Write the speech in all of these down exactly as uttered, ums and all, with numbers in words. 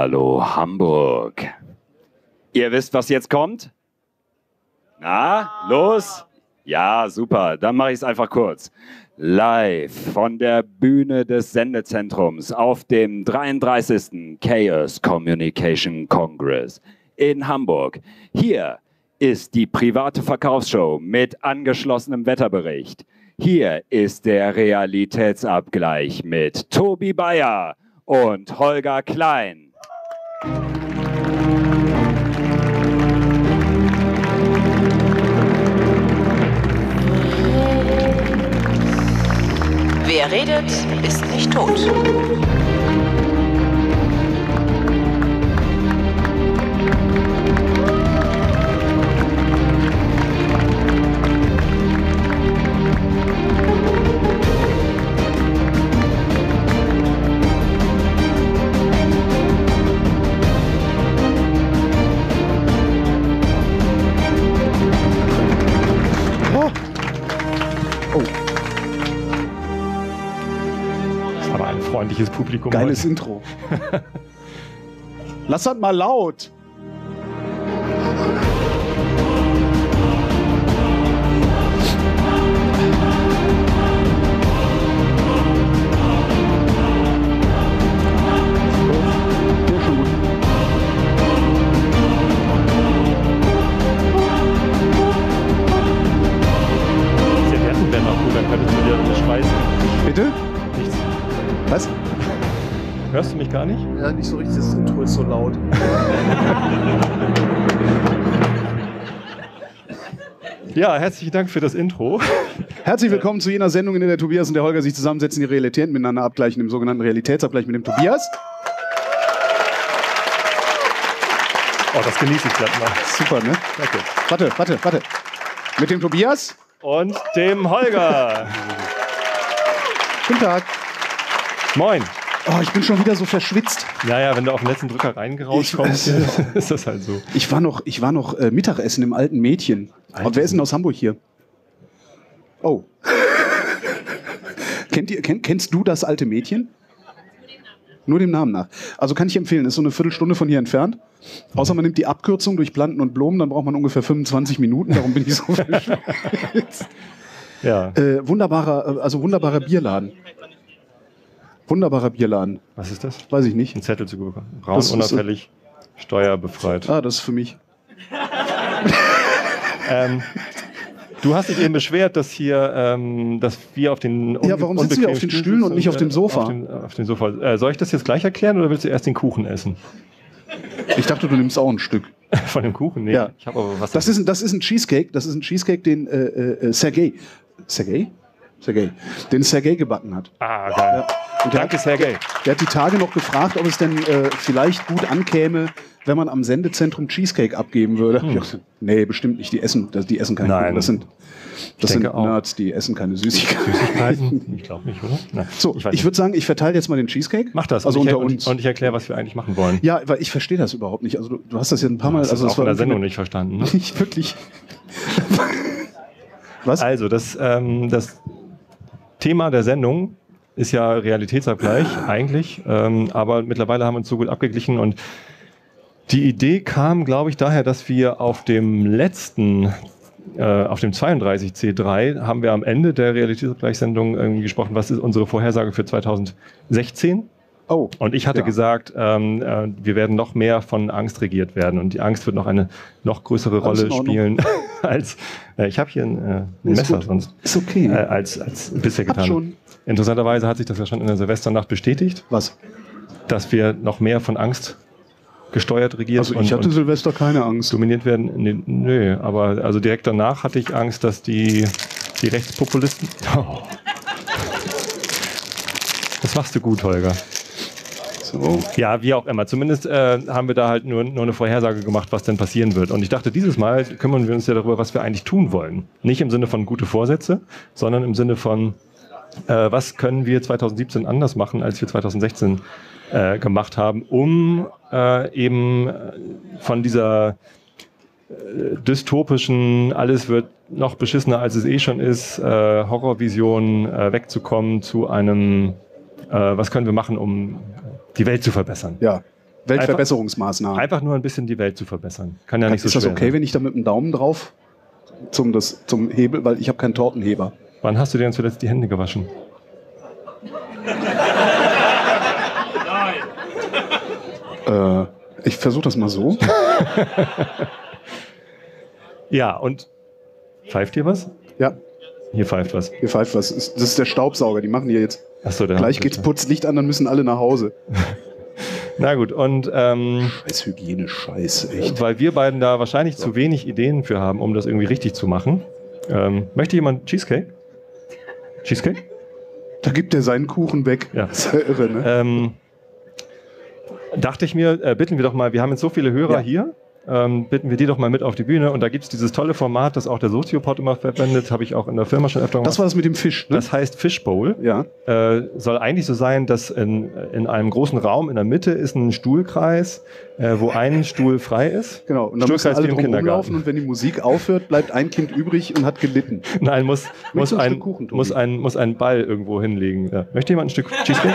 Hallo Hamburg. Ihr wisst, was jetzt kommt? Na, los? Ja, super. Dann mache ich es einfach kurz. Live von der Bühne des Sendezentrums auf dem dreiunddreißigsten Chaos Communication Congress in Hamburg. Hier ist die private Verkaufsshow mit angeschlossenem Wetterbericht. Hier ist der Realitätsabgleich mit Tobi Bayer und Holger Klein. Wer redet, ist nicht tot. Freundliches Publikum. Geiles heute. Intro. Lass das mal laut. Diese Werten wären auch gut, dann könntest du dir das schweißen. Bitte? Nichts. Was? Hörst du mich gar nicht? Ja, nicht so richtig. Das Intro ist so laut. Ja, herzlichen Dank für das Intro. Herzlich willkommen zu jener Sendung, in der der Tobias und der Holger sich zusammensetzen, die Realitäten miteinander abgleichen, im sogenannten Realitätsabgleich mit dem Tobias. Oh, das genieße ich glatt mal. Super, ne? Danke. Warte, warte, warte. Mit dem Tobias. Und dem Holger. Guten Tag. Moin. Oh, ich bin schon wieder so verschwitzt. Ja, ja, wenn du auf den letzten Drücker reingerauscht Ich- kommst, ist das halt so. Ich war noch, ich war noch äh, Mittagessen im Alten Mädchen. Und wer ist denn aus Hamburg hier? Oh. Kennt ihr, kenn, kennst du das Alte Mädchen? Nur dem Namen nach. Also kann ich empfehlen, ist so eine Viertelstunde von hier entfernt. Außer man nimmt die Abkürzung durch Planten und Blumen, dann braucht man ungefähr fünfundzwanzig Minuten, darum bin ich so verschwitzt. Ja. Äh, wunderbarer, äh, also wunderbarer Bierladen. Wunderbarer Bierladen. Was ist das? Weiß ich nicht. Ein Zettel zu bekommen. Braun, Das ist- unauffällig, steuerbefreit. Ah, das ist für mich. Ähm, du hast dich eben beschwert, dass hier, ähm, dass wir auf den Ja, warum sitzen wir auf den Stühlen und nicht auf dem Sofa? Auf dem, auf dem Sofa. Äh, soll ich das jetzt gleich erklären oder willst du erst den Kuchen essen? Ich dachte, du nimmst auch ein Stück. Von dem Kuchen? Nee, Ja. ich habe aber was. Das ist, ein, das ist ein Cheesecake, das ist ein Cheesecake, den äh, äh, Sergei, Sergei? Sergei, den Sergei gebacken hat. Ah, geil. Und der Danke, hat, Sergei. Der hat die Tage noch gefragt, ob es denn äh, vielleicht gut ankäme, wenn man am Sendezentrum Cheesecake abgeben würde. Hm. Ich dachte, nee, bestimmt nicht. Die essen, das, die essen keinen Nein. Kuchen. Das sind, das denke sind auch. Nerds, die essen keine Süßigkeiten. Süßigkeiten? Ich glaube nicht, oder? Na, So, ich ich, weiß nicht. würde sagen, ich verteile jetzt mal den Cheesecake. Mach das. Also und, ich, unter und, uns. und ich erkläre, was wir eigentlich machen wollen. Ja, weil ich verstehe das überhaupt nicht. Also du, du hast das ja ein paar Mal. Das Also ist das auch in der irgendwie Sendung mit- nicht verstanden. Ne? Nicht wirklich. Was? Also, das, ähm, das Thema der Sendung ist ja Realitätsabgleich eigentlich, ähm, aber mittlerweile haben wir uns so gut abgeglichen und die Idee kam, glaube ich, daher, dass wir auf dem letzten, äh, auf dem zweiunddreißig C drei, haben wir am Ende der Realitätsabgleichssendung irgendwie gesprochen, was ist unsere Vorhersage für zweitausendsechzehn? Oh. Und ich hatte Ja. gesagt, ähm, äh, wir werden noch mehr von Angst regiert werden und die Angst wird noch eine noch größere Alles in Rolle Ordnung. spielen als, äh, ich habe hier ein, äh, ein Ist Messer gut. sonst, Ist okay. äh, als, als bisher Hab getan. schon. Interessanterweise hat sich das ja schon in der Silvesternacht bestätigt, Was? dass wir noch mehr von Angst gesteuert regiert Also und, ich hatte und Silvester keine Angst. dominiert werden. Nee, nö, aber also direkt danach hatte ich Angst, dass die, die Rechtspopulisten... Oh. Das machst du gut, Holger. So. Ja, wie auch immer. Zumindest äh, haben wir da halt nur, nur eine Vorhersage gemacht, was denn passieren wird. Und ich dachte, dieses Mal kümmern wir uns ja darüber, was wir eigentlich tun wollen. Nicht im Sinne von gute Vorsätze, sondern im Sinne von, äh, was können wir zweitausendsiebzehn anders machen, als wir zweitausendsechzehn äh, gemacht haben, um äh, eben äh, von dieser äh, dystopischen, alles wird noch beschissener, als es eh schon ist, äh, Horrorvision äh, wegzukommen zu einem, äh, was können wir machen, um die Welt zu verbessern. Ja. Weltverbesserungsmaßnahmen. Einfach nur ein bisschen die Welt zu verbessern. Kann ja nicht so Ist das schwer okay, sein. wenn ich da mit dem Daumen drauf zum, das, zum Hebel, weil ich habe keinen Tortenheber. Wann hast du dir denn zuletzt die Hände gewaschen? Äh, ich versuche das mal so. Ja, und pfeift hier was? Ja, Hier pfeift was. hier pfeift was. Das ist der Staubsauger, die machen hier jetzt. Achso, der Gleich geht's Putzlicht an, dann müssen alle nach Hause. Na gut, und ähm, Scheiß Hygiene, Scheiß, echt. weil wir beiden da wahrscheinlich zu wenig Ideen für haben, um das irgendwie richtig zu machen, ähm, möchte jemand Cheesecake? Cheesecake? Da gibt er seinen Kuchen weg. Ja. Das ist ja irre, ne? Ähm, dachte ich mir, äh, bitten wir doch mal, wir haben jetzt so viele Hörer Ja. hier, ähm, bitten wir die doch mal mit auf die Bühne. Und da gibt es dieses tolle Format, das auch der Soziopod immer verwendet, habe ich auch in der Firma schon öfter gemacht. Das war das mit dem Fisch, ne? Das heißt Fishbowl. Ja. Äh, soll eigentlich so sein, dass in, in einem großen Raum in der Mitte ist ein Stuhlkreis, äh, wo ein Stuhl frei ist. Genau. Und dann müssen Stuhlkreis alle wie im drum Kindergarten. rumlaufen und wenn die Musik aufhört, bleibt ein Kind übrig und hat gelitten. Nein, muss, muss, du ein ein, Stück Kuchen, Tobi? muss, ein, muss ein Ball irgendwo hinlegen. Ja. Möchte jemand ein Stück Cheesecake?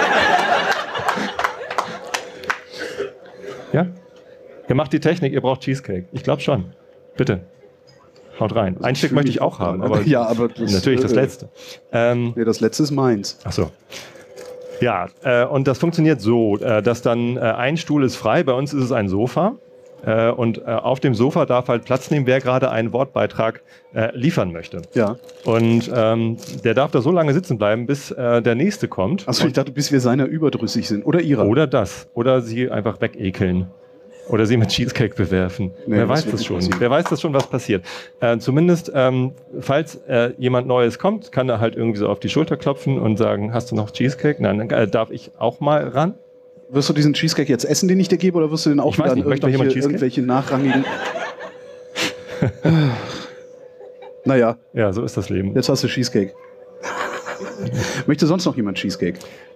Ja? Ihr macht die Technik, ihr braucht Cheesecake. Ich glaube schon. Bitte. Haut rein. Ein Stück fühl möchte mich ich auch auch haben. dran. Aber Ja, aber das, natürlich das äh, letzte. Ähm, Nee, das letzte ist meins. Ach so. Ja, äh, und das funktioniert so, äh, dass dann äh, ein Stuhl ist frei, bei uns ist es ein Sofa. Äh, und äh, auf dem Sofa darf halt Platz nehmen, wer gerade einen Wortbeitrag äh, liefern möchte. Ja. Und ähm, der darf da so lange sitzen bleiben, bis äh, der nächste kommt. Achso, ich dachte, bis wir seiner überdrüssig sind. Oder ihrer. Oder das. Oder sie einfach wegekeln. Oder sie mit Cheesecake bewerfen. Nee, Wer das weiß wird das nicht schon. passieren. Wer weiß das schon, was passiert. Äh, zumindest, ähm, falls äh, jemand Neues kommt, kann er halt irgendwie so auf die Schulter klopfen und sagen, hast du noch Cheesecake? Nein, dann äh, darf ich auch mal ran. Wirst du diesen Cheesecake jetzt essen, den ich dir gebe, oder wirst du den auch Ich weiß wieder an nicht, möchte noch jemand irgendwelche, Cheesecake? irgendwelche nachrangigen... Naja, Ja, so ist das Leben. jetzt hast du Cheesecake. Möchte sonst noch jemand Cheesecake?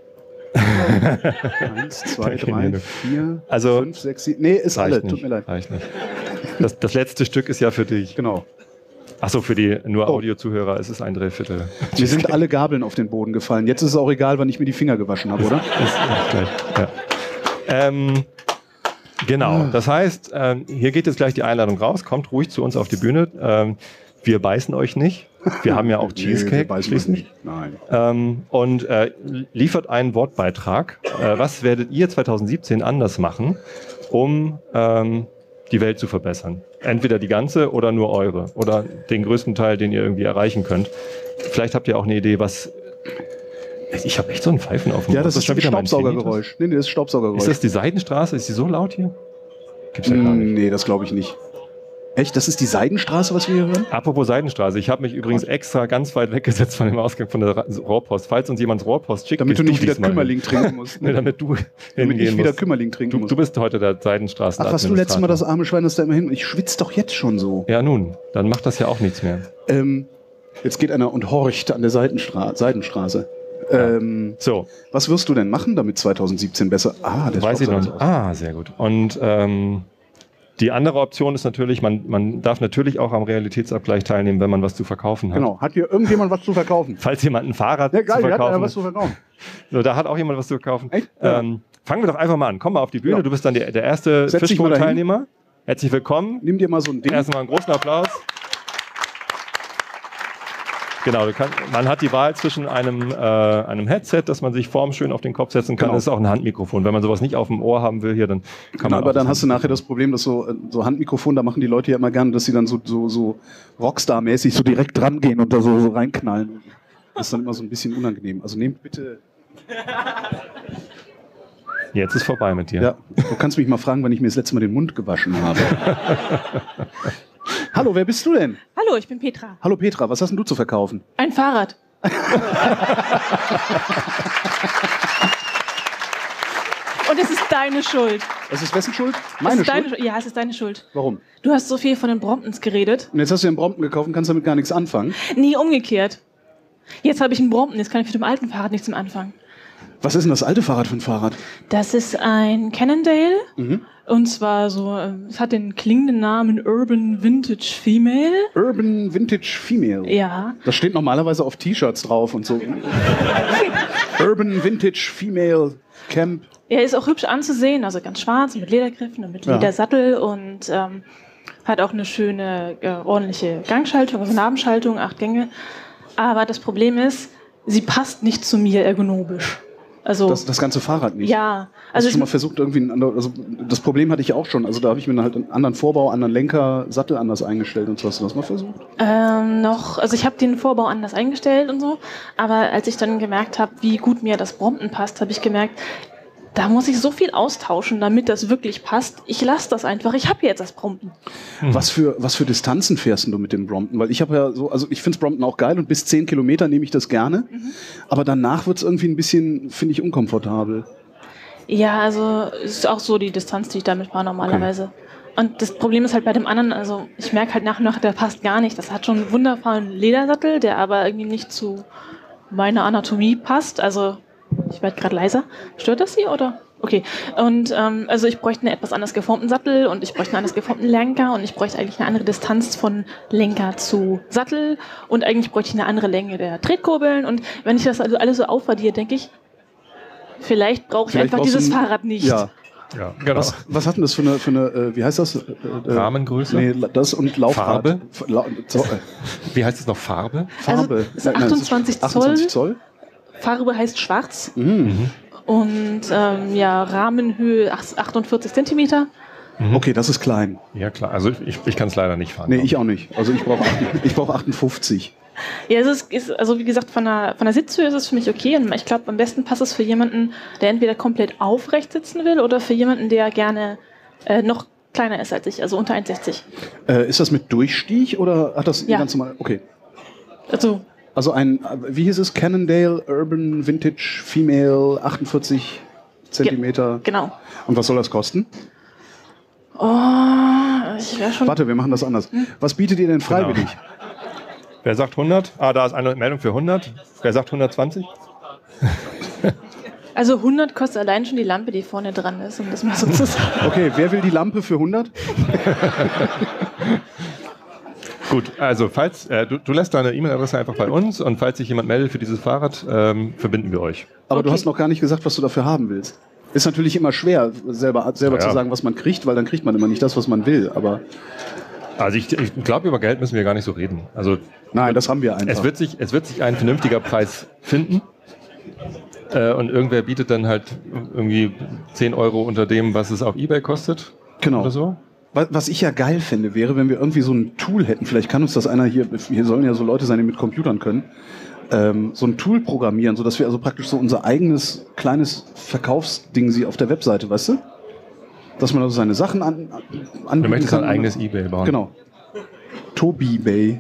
Eins, zwei, Danke, drei, Nino. vier, Also, fünf, sechs, sieben... Nee, ist alle, nicht, tut mir leid. reicht nicht. Das, das letzte Stück ist ja für dich. Genau. Achso, für die nur Oh. Audiozuhörer ist es ein Dreiviertel. Mir sind alle Gabeln auf den Boden gefallen. Jetzt ist es auch egal, wann ich mir die Finger gewaschen habe, oder? Ist nicht gleich. Ja. Ähm, genau, das heißt, ähm, hier geht jetzt gleich die Einladung raus. Kommt ruhig zu uns auf die Bühne. Ähm, wir beißen euch nicht. Wir haben ja auch Nee, wir Cheesecake beißen uns schließlich. nicht. Nein. Ähm, und äh, liefert einen Wortbeitrag. Äh, was werdet ihr zwanzig siebzehn anders machen, um ähm, die Welt zu verbessern? Entweder die ganze oder nur eure. Oder den größten Teil, den ihr irgendwie erreichen könnt. Vielleicht habt ihr auch eine Idee, was... Ich habe echt so ein Pfeifen auf dem Ja, Ohr. das ist schon das wieder mein Staubsaugergeräusch. Nee, nee, das ist Staubsaugergeräusch. Ist das die Seidenstraße? Ist die so laut hier? Gibt's ja gar nicht. Nee, das glaube ich nicht. Echt? Das ist die Seidenstraße, was wir hier hören? Apropos Seidenstraße, ich habe mich übrigens extra ganz weit weggesetzt von dem Ausgang von der Ra- Rohrpost. Falls uns jemand Rohrpost schickt, Damit du gehst nicht wieder diesmal Kümmerling hin. trinken musst. Nee, damit du Damit hingehen ich wieder musst. Kümmerling trinken Du, muss. du bist heute der Seidenstraßen. Ach, was du letztes Mal das arme Schwein, das da immer hin... Ich schwitze doch jetzt schon so. Ja nun, dann macht das ja auch nichts mehr. Ähm, jetzt geht einer und horcht an der Seitenstra Seidenstraße. Ähm, So, was wirst du denn machen, damit zwanzig siebzehn besser... Ah, der weiß ich noch Staubsauger nicht. ist aus. Ah, sehr gut. Und ähm, die andere Option ist natürlich, man, man darf natürlich auch am Realitätsabgleich teilnehmen, wenn man was zu verkaufen hat. Genau. Hat hier irgendjemand was zu verkaufen? Falls jemand ein Fahrrad Ja, zu geil, der hat ja verkaufen was zu verkaufen. So, da hat auch jemand was zu verkaufen. Echt? Ja. Ähm, fangen wir doch einfach mal an. Komm mal auf die Bühne. Ja. Du bist dann der, der erste Setz dich mal dahin. Fishbowl-Teilnehmer. Herzlich willkommen. Nimm dir mal so ein Ding. Erstmal einen großen Applaus. Genau, du kann, man hat die Wahl zwischen einem, äh, einem Headset, das man sich formschön auf den Kopf setzen kann. Genau. Das ist auch ein Handmikrofon. Wenn man sowas nicht auf dem Ohr haben will, hier, dann kann Genau, man. aber auch dann das hast du nachher das Problem, dass so, äh, so Handmikrofon, da machen die Leute ja immer gerne, dass sie dann so, so, so Rockstar-mäßig so direkt dran gehen und da so, so reinknallen. Das ist dann immer so ein bisschen unangenehm. Also nehmt bitte... Jetzt ist vorbei mit dir. Ja, du kannst mich mal fragen, wann ich mir das letzte Mal den Mund gewaschen habe. Hallo, wer bist du denn? Hallo, ich bin Petra. Hallo Petra, was hast denn du zu verkaufen? Ein Fahrrad. Und es ist deine Schuld. Es ist wessen Schuld? Es Meine ist deine Schuld? Schuld. Ja, es ist deine Schuld. Warum? Du hast so viel von den Bromptons geredet. Und jetzt hast du den Brompton gekauft und kannst damit gar nichts anfangen. Nie umgekehrt. Jetzt habe ich einen Brompton, jetzt kann ich mit dem alten Fahrrad nichts mehr anfangen. Was ist denn das alte Fahrrad für ein Fahrrad? Das ist ein Cannondale. Mhm. Und zwar so, äh, es hat den klingenden Namen Urban Vintage Female. Urban Vintage Female. Ja. Das steht normalerweise auf T-Shirts drauf und so. Urban Vintage Female Camp Er ist auch hübsch anzusehen, also ganz schwarz mit Ledergriffen und mit Ja. Ledersattel und ähm, hat auch eine schöne, äh, ordentliche Gangschaltung, also Nabenschaltung, acht Gänge. Aber das Problem ist, sie passt nicht zu mir ergonomisch. Also, Das, das ganze Fahrrad nicht. ja. Hast Also du schon mal ich, versucht, irgendwie einen anderen, also das Problem hatte ich auch schon. Also da habe ich mir halt einen anderen Vorbau, anderen Lenker, Sattel anders eingestellt und so. Hast du das mal versucht? ähm, noch, also ich habe den Vorbau anders eingestellt und so, aber als ich dann gemerkt habe, wie gut mir das Brompton passt, habe ich gemerkt, da muss ich so viel austauschen, damit das wirklich passt. Ich lasse das einfach. Ich habe jetzt das Brompton. Was für, was für Distanzen fährst du mit dem Brompton? Weil ich habe ja so, also ich finde das Brompton auch geil und bis zehn Kilometer nehme ich das gerne. Mhm. Aber danach wird es irgendwie ein bisschen, finde ich, unkomfortabel. Ja, also es ist auch so die Distanz, die ich damit fahre normalerweise. Und das Problem ist halt bei dem anderen, also ich merke halt nach und nach, der passt gar nicht. Das hat schon einen wunderbaren Ledersattel, der aber irgendwie nicht zu meiner Anatomie passt. Also ich werde gerade leiser. Stört das Sie oder? Okay. Und ähm, also ich bräuchte einen etwas anders geformten Sattel und ich bräuchte einen anders geformten Lenker und ich bräuchte eigentlich eine andere Distanz von Lenker zu Sattel und eigentlich bräuchte ich eine andere Länge der Tretkurbeln. Und wenn ich das also alles so aufaddiere, denke ich, vielleicht brauche ich Vielleicht einfach brauchst du dieses ein- Fahrrad nicht. Ja. Ja, genau. Was, was hat denn das für eine, für eine äh, wie heißt das? Äh, äh, Rahmengröße? Nee, das und Laufrad. Farbe? F- La so, äh, Wie heißt es noch? Farbe? Farbe. Also, es ist achtundzwanzig Zoll. achtundzwanzig Zoll. Farbe heißt schwarz Mhm. und ähm, ja, Rahmenhöhe ach- achtundvierzig Zentimeter. Okay, das ist klein. Ja, klar. Also ich, ich kann es leider nicht fahren. Nee, ich auch nicht. Also ich brauche ich brauch achtundfünfzig. Ja, es ist, ist, also wie gesagt, von der, von der Sitzhöhe ist es für mich okay und ich glaube, am besten passt es für jemanden, der entweder komplett aufrecht sitzen will oder für jemanden, der gerne äh, noch kleiner ist als ich, also unter eins Komma sechzig. Äh, ist das mit Durchstich oder hat das Ja. ganz normal? Okay. Also, Also ein, wie hieß es? Cannondale Urban Vintage Female achtundvierzig Zentimeter. genau. Und was soll das kosten? Oh, ich wäre schon... Warte, wir machen das anders. Was bietet ihr denn freiwillig? Wer sagt hundert? Ah, da ist eine Meldung für hundert. Wer sagt hundertzwanzig? Also hundert kostet allein schon die Lampe, die vorne dran ist, um das mal so zu sagen. Okay, wer will die Lampe für hundert? Gut, also falls äh, du, du lässt deine E-Mail-Adresse einfach bei uns und falls sich jemand meldet für dieses Fahrrad, ähm, verbinden wir euch. Aber Okay. du hast noch gar nicht gesagt, was du dafür haben willst. Ist natürlich immer schwer, selber, selber Ja, ja. zu sagen, was man kriegt, weil dann kriegt man immer nicht das, was man will. Aber Also ich, ich glaube, über Geld müssen wir gar nicht so reden. Also nein, das haben wir einfach. es wird sich, es wird sich ein vernünftiger Preis finden. Äh, und irgendwer bietet dann halt irgendwie zehn Euro unter dem, was es auf eBay kostet. Genau. Oder so. Was was ich ja geil finde, wäre, wenn wir irgendwie so ein Tool hätten. Vielleicht kann uns das einer hier, hier sollen ja so Leute sein, die mit Computern können, ähm, so ein Tool programmieren, sodass wir also praktisch so unser eigenes kleines Verkaufsding sie auf der Webseite, weißt du? Dass man also seine Sachen an, an Du anbieten möchtest kann. ein eigenes eBay bauen. Genau. Tobi Bay.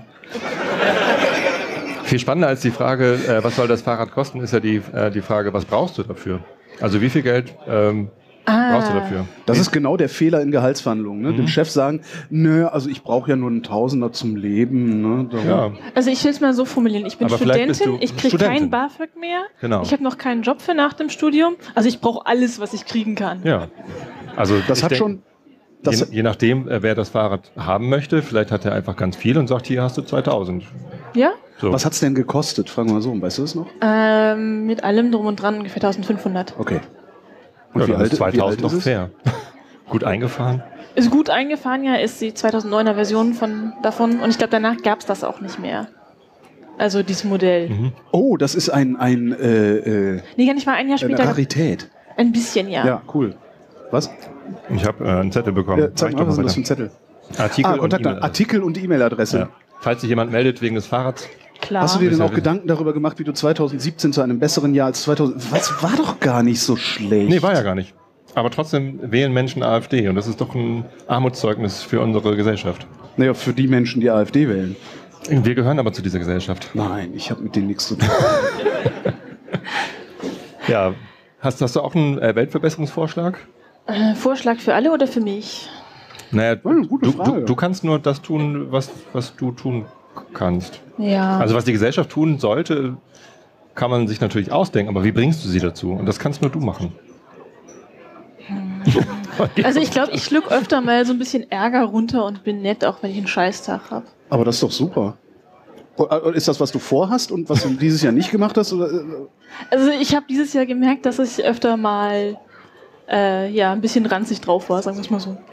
Viel spannender als die Frage, äh, was soll das Fahrrad kosten, ist ja die, äh, die Frage, was brauchst du dafür? Also wie viel Geld ähm, brauchst du dafür? Das ist genau der Fehler in Gehaltsverhandlungen. Ne? Mhm. Dem Chef sagen, nö, also ich brauche ja nur einen Tausender zum Leben. Ne? Darum- Ja, Also ich will es mal so formulieren. Ich bin Aber vielleicht bist Studentin, du ich kriege Studentin. kein BAföG mehr. Genau. Ich habe noch keinen Job für nach dem Studium. Also ich brauche alles, was ich kriegen kann. ja. Also Das ich hat denk- schon. Das, je, je nachdem, äh, wer das Fahrrad haben möchte, vielleicht hat er einfach ganz viel und sagt, hier hast du zweitausend. Ja? So. Was hat es denn gekostet? Fragen wir mal so. Weißt du das noch? Ähm, mit allem drum und dran ungefähr eintausendfünfhundert. Okay. Und Ja, wie dann alt, ist zweitausend wie alt noch ist es? fair. Gut eingefahren. Ist gut eingefahren, ja, ist die zweitausenddeuner Version von, davon. Und ich glaube, danach gab es das auch nicht mehr. Also dieses Modell. Mhm. Oh, das ist ein, ein, äh, äh, Nee, gar nicht mal ein Jahr eine später. Rarität. Ein bisschen, ja. Ja, cool. Was? Ich habe äh, einen Zettel bekommen. Ja, zeig Reicht mal, doch was ist denn das für weiter. ein Zettel? Artikel Ah, und Kontakt, E-Mail-Adresse. Artikel und E-Mail-Adresse. Ja. Falls sich jemand meldet wegen des Fahrrads, Klar. Hast du dir denn Ist ja auch wissen. Gedanken darüber gemacht, wie du zweitausendsiebzehn zu einem besseren Jahr als zweitausend... Was war doch gar nicht so schlecht. nee, war ja gar nicht. Aber trotzdem wählen Menschen AfD und das ist doch ein Armutszeugnis für unsere Gesellschaft. Naja, für die Menschen, die AfD wählen. Wir gehören aber zu dieser Gesellschaft. Nein, ich habe mit denen nichts zu tun. Ja, hast, hast du auch einen äh, Weltverbesserungsvorschlag? Äh, Vorschlag für alle oder für mich? Naja, Ja, eine gute du, Frage. du, du kannst nur das tun, was, was du tun kannst. Ja. Also was die Gesellschaft tun sollte, kann man sich natürlich ausdenken, aber wie bringst du sie dazu? Und das kannst nur du machen. Also ich glaube, ich schluck öfter mal so ein bisschen Ärger runter und bin nett, auch wenn ich einen Scheißtag habe. Aber das ist doch super. Ist das, was du vorhast und was du dieses Jahr nicht gemacht hast? Oder? Also ich habe dieses Jahr gemerkt, dass ich öfter mal äh, ja, ein bisschen ranzig drauf war, sagen wir es mal so.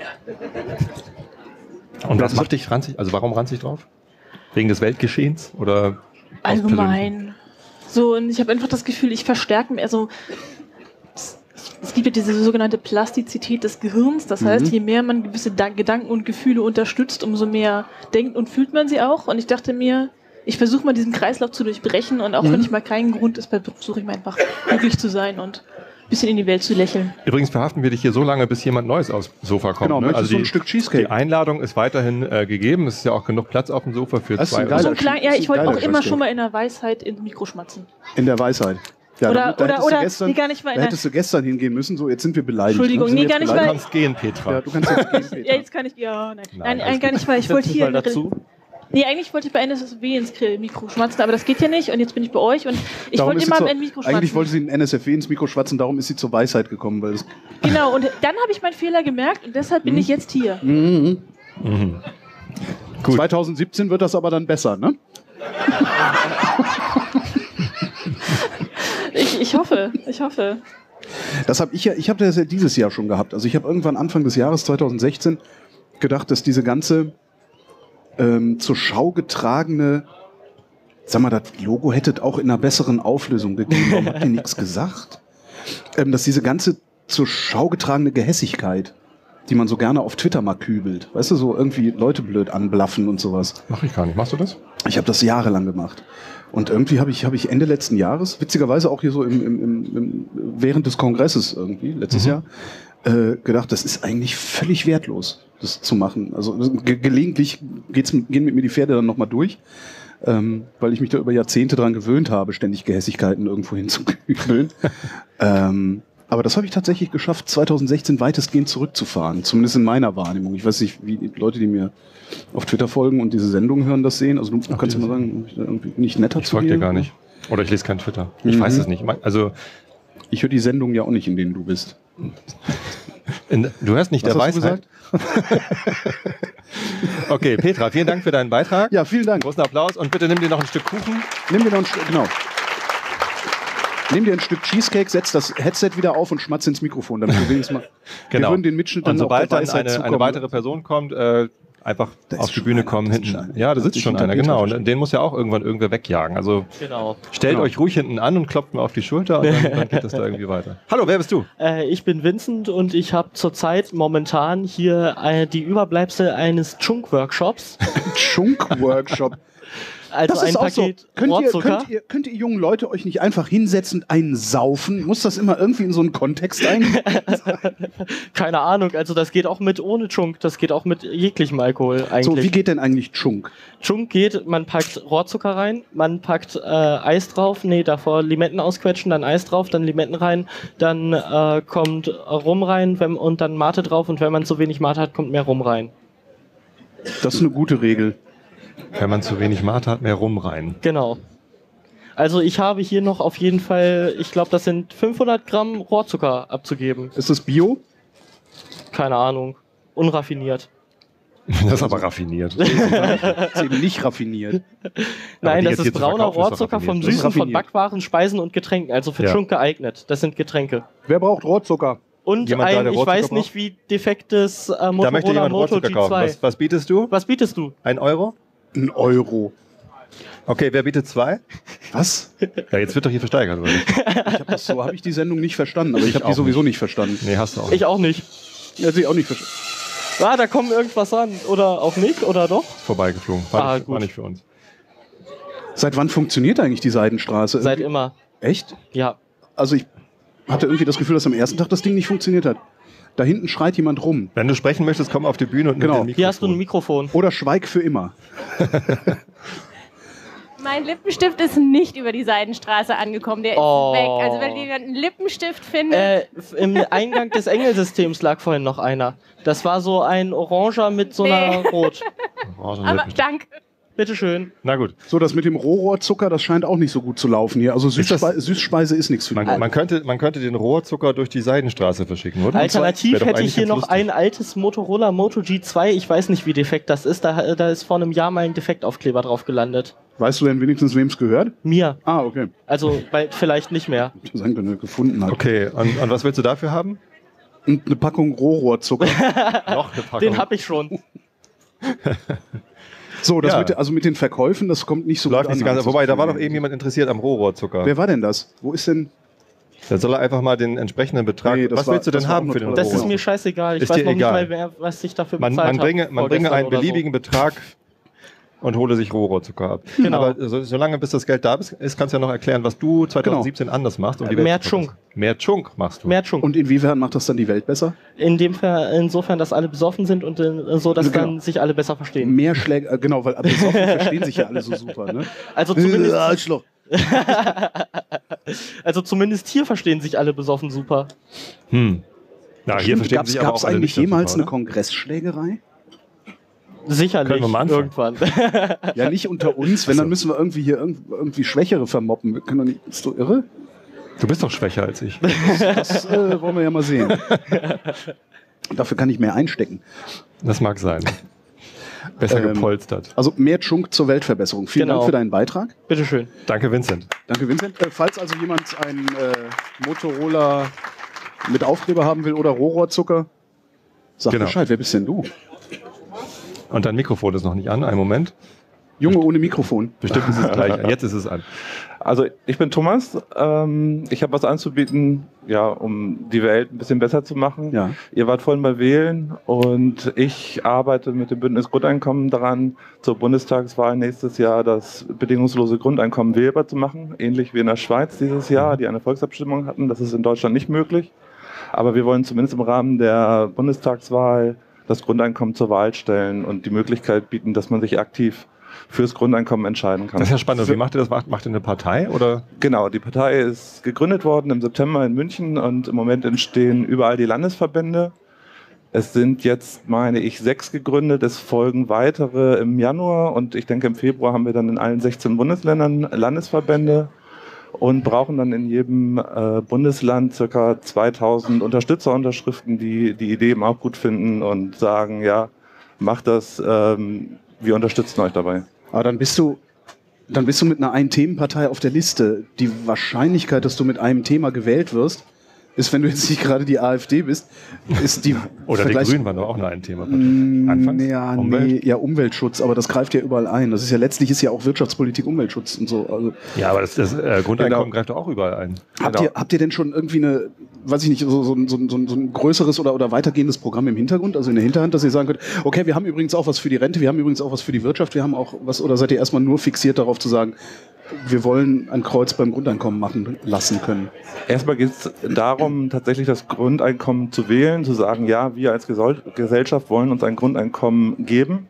Und was macht dich ranzig? Also warum ranzig drauf? Wegen des Weltgeschehens oder allgemein? So, und ich habe einfach das Gefühl, ich verstärke, also es, es gibt ja diese sogenannte Plastizität des Gehirns, das heißt, je mehr man gewisse Da- Gedanken und Gefühle unterstützt, umso mehr denkt und fühlt man sie auch. Und ich dachte mir, ich versuche mal diesen Kreislauf zu durchbrechen und auch mhm. wenn ich mal keinen Grund ist, versuche ich mal einfach glücklich zu sein und ein bisschen in die Welt zu lächeln. Übrigens verhaften wir dich hier so lange, bis jemand Neues aufs Sofa kommt. Genau, ne? Also so die, ein Stück Cheesecake. Die Einladung ist weiterhin äh, gegeben. Es ist ja auch genug Platz auf dem Sofa für Das ist zwei. ein geiler So ein klein, ja, ich wollte auch immer Cheesecake. schon mal in der Weisheit ins Mikro schmatzen. In der Weisheit. Ja, Oder- da, da oder- hättest oder- du gestern, nee, gar nicht mal in da der- hättest du gestern hingehen müssen. So, jetzt sind wir beleidigt. Entschuldigung, ne? Sind nee, wir gar jetzt nicht, Du weil- kannst gehen, Petra. Ja, du kannst jetzt gehen, Peter. Ja, jetzt kann ich, ja, nein, Nein, nein, alles gar nicht, weil ich wollte Setz dich hier... mal dazu. Nee, eigentlich wollte ich bei N S S W ins Mikro schmatzen, aber das geht ja nicht und jetzt bin ich bei euch und ich Darum wollte ist sie immer zur- am Ende Mikro schmatzen. Eigentlich wollte sie in N S F W ins Mikro schwatzen, darum ist sie zur Weisheit gekommen. Weil es Genau, und dann habe ich meinen Fehler gemerkt und deshalb bin ich jetzt hier. mhm. Gut. zwanzig siebzehn wird das aber dann besser, ne? Ich, ich hoffe, ich hoffe. Das habe ich ja, ich habe das ja dieses Jahr schon gehabt. Also ich habe irgendwann Anfang des Jahres zwanzig sechzehn gedacht, dass diese ganze ähm, zur Schau getragene, sag mal, das Logo hättet auch in einer besseren Auflösung gegeben. Warum habt ihr nichts gesagt? Ähm, dass diese ganze zur Schau getragene Gehässigkeit, die man so gerne auf Twitter mal kübelt, weißt du, so irgendwie Leute blöd anblaffen und sowas. Mach ich gar nicht. Machst du das? Ich habe das jahrelang gemacht. Und irgendwie habe ich, hab ich Ende letzten Jahres, witzigerweise auch hier so im, im, im, im, während des Kongresses irgendwie, letztes Mhm. Jahr, äh, gedacht, das ist eigentlich völlig wertlos, das zu machen. Also ge gelegentlich geht's, gehen mit mir die Pferde dann nochmal durch, ähm, weil ich mich da über Jahrzehnte dran gewöhnt habe, ständig Gehässigkeiten irgendwo hinzukübeln. ähm, aber das habe ich tatsächlich geschafft, zwanzig sechzehn weitestgehend zurückzufahren, zumindest in meiner Wahrnehmung. Ich weiß nicht, wie die Leute, die mir auf Twitter folgen und diese Sendung hören, das sehen. Also du Ach, kannst du diese- mal sagen, ich da irgendwie nicht netter Ich zu folge dir? dir gar nicht. Oder ich lese kein Twitter. Ich Mhm. weiß es nicht. Also Ich höre die Sendung ja auch nicht, in denen du bist. in, du hörst nicht Was der hast du Weisheit. Okay, Petra, vielen Dank für deinen Beitrag. Ja, vielen Dank. Großen Applaus und bitte nimm dir noch ein Stück Kuchen. Nimm dir noch ein Stück, genau. Nimm dir ein Stück Cheesecake, setz das Headset wieder auf und schmatz ins Mikrofon, damit du wenigstens mal. Genau. Wir würden den Mitschnitt dann Und sobald auf der dann Weisheit eine, eine zukommen. weitere Person kommt, äh, einfach Da ist auf die schon Bühne einer, kommen. da Hinten. sitzt schon einer. Ja, da sitzt Sich schon hinter einer, Petra genau. versteckt. Und den muss ja auch irgendwann irgendwer wegjagen. Also Genau. stellt Genau. euch ruhig hinten an und klopft mir auf die Schulter und dann, dann geht das da irgendwie weiter. Hallo, wer bist du? Äh, ich bin Vincent und ich habe zurzeit momentan hier äh, die Überbleibsel eines Chunk-Workshops. Chunk-Workshop. Also Das ein ist auch so. Paket Könnt ihr, Rohrzucker. könnt, ihr, könnt ihr jungen Leute euch nicht einfach hinsetzen und einen saufen? Muss das immer irgendwie in so einen Kontext ein? Keine Ahnung, also das geht auch mit ohne Chunk, das geht auch mit jeglichem Alkohol eigentlich. So, wie geht denn eigentlich Chunk? Chunk geht, man packt Rohrzucker rein, man packt äh, Eis drauf, nee, davor Limetten ausquetschen, dann Eis drauf, dann Limetten rein, dann äh, kommt Rum rein wenn, und dann Mate drauf und wenn man zu wenig Mate hat, kommt mehr Rum rein. Das ist eine gute Regel. Wenn man zu wenig Mate hat, mehr Rum rein. Genau. Also ich habe hier noch auf jeden Fall, ich glaube, das sind fünfhundert Gramm Rohrzucker abzugeben. Ist das Bio? Keine Ahnung. Unraffiniert. Das ist aber raffiniert. Das ist eben nicht raffiniert. Nein, die das jetzt ist hier zu brauner verkaufen, ist doch Rohrzucker vom raffiniert. Das ist Süßen von raffiniert. Backwaren, Speisen und Getränken. Also für Ja. Chunk geeignet. Das sind Getränke. Wer braucht Rohrzucker? Und Jemand da, ein, der ich Rohrzucker weiß braucht? nicht, wie defektes äh, Da möchte Motorola jemand Moto Rohrzucker G kaufen. zwei. Was, was bietest du? Was bietest du? Ein Euro? Ein Euro. Okay, wer bietet zwei? Was? Ja, jetzt wird doch hier versteigert, oder nicht? Ich hab das so habe ich die Sendung nicht verstanden, aber ich, Ich habe die auch sowieso nicht verstanden. Nee, hast du auch. Ich auch nicht. Ja, sie auch nicht verstanden. Ah, da kommt irgendwas an. Oder auch nicht, oder doch? Vorbeigeflogen. War, Ah, nicht, war gut. nicht für uns. Seit wann funktioniert eigentlich die Seidenstraße? Seit Irgendwie- immer. Echt? Ja. Also ich hatte irgendwie das Gefühl, dass am ersten Tag das Ding nicht funktioniert hat. Da hinten schreit jemand rum. Wenn du sprechen möchtest, komm auf die Bühne und nimm Genau. den Mikrofon. Hier hast du ein Mikrofon. Oder schweig für immer. Mein Lippenstift ist nicht über die Seidenstraße angekommen. Der ist Oh. weg. Also wenn jemand einen Lippenstift findet. Äh, f- Im Eingang des Engelsystems lag vorhin noch einer. Das war so ein Oranger mit so einer Nee. Rot. Orangen aber Lippen. danke. Bitteschön. Na gut. So, das mit dem Rohrzucker, das scheint auch nicht so gut zu laufen hier. Also Ist das- Süßspe Süßspeise ist nichts für die Man, man, könnte, man könnte den Rohrzucker durch die Seidenstraße verschicken, oder? Alternativ Wäre doch hätte ich eigentlich hier ganz noch lustig. ein altes Motorola Moto G zwei. Ich weiß nicht, wie defekt das ist. Da, da ist vor einem Jahr mal ein Defektaufkleber drauf gelandet. Weißt du denn wenigstens, wem es gehört? Mir. Ah, okay. Also bald vielleicht nicht mehr. Ich sagen, wenn er gefunden hat. Okay, und, und was willst du dafür haben? Und eine Packung Rohrohrzucker. Noch eine Packung. Den habe ich schon. So, das Ja. mit, also mit den Verkäufen, das kommt nicht so Läuft gut nicht so an. ganz. Wobei, da war doch eben jemand interessiert am Rohrohrzucker. Wer war denn das? Wo ist denn... Da soll er einfach mal den entsprechenden Betrag. Nee, das was war- willst du denn das war haben auch für nur den toller Das ist Rohrohr? mir scheißegal. Ich Ist weiß dir noch nicht egal. mal, wer, was ich dafür Man, bezahlt man bringe, habe man bringe vorgestern einen oder so. beliebigen Betrag und hole sich Rohrohrzucker ab. Genau. Aber so, solange bis das Geld da ist, kannst du ja noch erklären, was du zwanzig siebzehn anders machst. Um die Welt Mehr zu verbessern. Mehr Chunk machst du. Mehr Chunk. Und inwiefern macht das dann die Welt besser? In dem Fall, insofern, dass alle besoffen sind und äh, so, dass Genau. dann sich alle besser verstehen. Mehr Schläge, äh, genau, weil besoffen verstehen sich ja alle so super, ne? Also zumindest, Arschloch. also zumindest hier verstehen sich alle besoffen super. Hm. Na, hier verstehen Gab sich aber es auch alle eigentlich nicht so jemals super, eine Kongressschlägerei? Sicherlich. Können wir mal anfangen. Irgendwann. Ja, nicht unter uns. Wenn, dann müssen wir irgendwie hier irgend- irgendwie Schwächere vermoppen. Wir können doch nicht, bist du irre? oder? Du bist doch schwächer als ich. Das äh, wollen wir ja mal sehen. Und dafür kann ich mehr einstecken. Das mag sein. Besser Ähm, gepolstert. Also mehr Chunk zur Weltverbesserung. Vielen Genau. Dank für deinen Beitrag. Bitteschön. Danke, Vincent. Danke, Vincent. Äh, falls also jemand einen äh, Motorola mit Aufkleber haben will oder Rohrohrzucker, sag Genau. Bescheid. Wer bist denn du? Und dein Mikrofon ist noch nicht an. Einen Moment. Junge ohne Mikrofon. Bestimmt ist es gleich. Jetzt ist es an. Also ich bin Thomas, ähm, ich habe was anzubieten, ja, um die Welt ein bisschen besser zu machen. Ja. Ihr wart vorhin bei Wählen und ich arbeite mit dem Bündnis Grundeinkommen daran, zur Bundestagswahl nächstes Jahr das bedingungslose Grundeinkommen wählbar zu machen, ähnlich wie in der Schweiz dieses Jahr, die eine Volksabstimmung hatten. Das ist in Deutschland nicht möglich, aber wir wollen zumindest im Rahmen der Bundestagswahl das Grundeinkommen zur Wahl stellen und die Möglichkeit bieten, dass man sich aktiv fürs Grundeinkommen entscheiden kann. Das ist ja spannend. Wie macht ihr das? Macht, macht ihr eine Partei? Oder? Genau, die Partei ist gegründet worden im September in München und im Moment entstehen überall die Landesverbände. Es sind jetzt, meine ich, sechs gegründet. Es folgen weitere im Januar und ich denke im Februar haben wir dann in allen sechzehn Bundesländern Landesverbände und brauchen dann in jedem äh, Bundesland circa zweitausend Unterstützerunterschriften, die die Idee eben auch gut finden und sagen, ja, macht das, ähm, wir unterstützen euch dabei. Aber dann bist du, dann bist du mit einer Ein-Themen-Partei auf der Liste. Die Wahrscheinlichkeit, dass du mit einem Thema gewählt wirst, ist, wenn du jetzt nicht gerade die AfD bist, ist die Oder die Vergleich- Grünen waren doch auch nur ein Thema. Mm, Anfangs? Ja, Umwelt? nee, ja, Umweltschutz, aber das greift ja überall ein. Das ist ja letztlich ist ja auch Wirtschaftspolitik Umweltschutz und so. Also, Ja, aber das, das äh, Grundeinkommen Genau. greift doch auch überall ein. habt, Genau. ihr, habt ihr denn schon irgendwie eine, weiß ich nicht, so, so, so, so, so ein größeres oder, oder weitergehendes Programm im Hintergrund, also in der Hinterhand, dass ihr sagen könnt, okay, wir haben übrigens auch was für die Rente, wir haben übrigens auch was für die Wirtschaft, wir haben auch was, oder seid ihr erstmal nur fixiert darauf zu sagen, wir wollen ein Kreuz beim Grundeinkommen machen lassen können? Erstmal geht es darum, tatsächlich das Grundeinkommen zu wählen, zu sagen, ja, wir als Gesol- Gesellschaft wollen uns ein Grundeinkommen geben.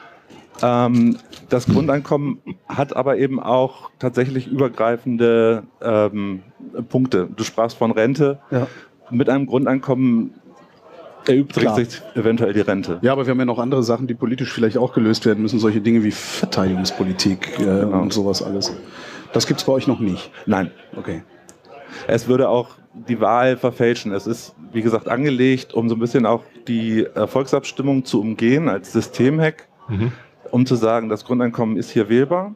Ähm, das Grundeinkommen hat aber eben auch tatsächlich übergreifende ähm, Punkte. Du sprachst von Rente. Ja. Mit einem Grundeinkommen erübrigt Klar. sich eventuell die Rente. Ja, aber wir haben ja noch andere Sachen, die politisch vielleicht auch gelöst werden müssen, solche Dinge wie Verteidigungspolitik äh, Genau. und sowas alles. Das gibt's bei euch noch nicht. Nein, Okay. es würde auch die Wahl verfälschen. Es ist, wie gesagt, angelegt, um so ein bisschen auch die äh, Volksabstimmung zu umgehen als Systemhack, Mhm. um zu sagen, das Grundeinkommen ist hier wählbar.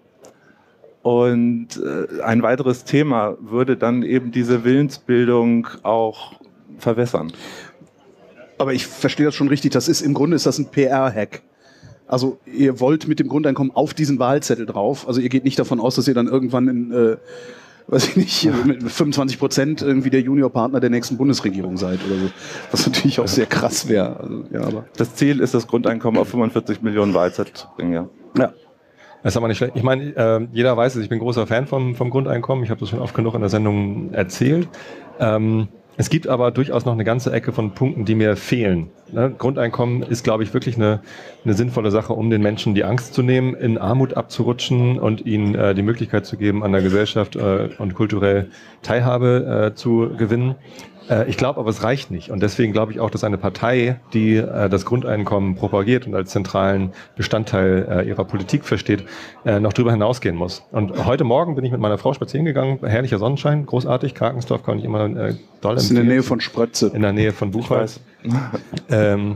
Und äh, ein weiteres Thema würde dann eben diese Willensbildung auch verwässern. Aber ich verstehe das schon richtig. Das ist im Grunde ist das ein P R-Hack. Also ihr wollt mit dem Grundeinkommen auf diesen Wahlzettel drauf. Also ihr geht nicht davon aus, dass ihr dann irgendwann in, äh, weiß ich nicht, mit fünfundzwanzig Prozent irgendwie der Juniorpartner der nächsten Bundesregierung seid oder so. Was natürlich auch sehr krass wäre. Also, ja, aber Das Ziel ist, das Grundeinkommen auf fünfundvierzig Millionen Wahlzettel zu bringen. Ja. ja. Das ist aber nicht schlecht. Ich meine, äh, jeder weiß es, ich bin großer Fan vom, vom Grundeinkommen. Ich habe das schon oft genug in der Sendung erzählt. Ähm, es gibt aber durchaus noch eine ganze Ecke von Punkten, die mir fehlen. Ne? Grundeinkommen ist, glaube ich, wirklich eine, eine sinnvolle Sache, um den Menschen die Angst zu nehmen, in Armut abzurutschen und ihnen äh, die Möglichkeit zu geben, an der Gesellschaft äh, und kulturell Teilhabe äh, zu gewinnen. Äh, ich glaube aber, es reicht nicht. Und deswegen glaube ich auch, dass eine Partei, die äh, das Grundeinkommen propagiert und als zentralen Bestandteil äh, ihrer Politik versteht, äh, noch darüber hinausgehen muss. Und heute Morgen bin ich mit meiner Frau spazieren gegangen. Herrlicher Sonnenschein, großartig. Karkensdorf kann ich immer äh, doll Das ist in der empfehlen. Nähe von Sprötze. In der Nähe von Buchholz. ähm,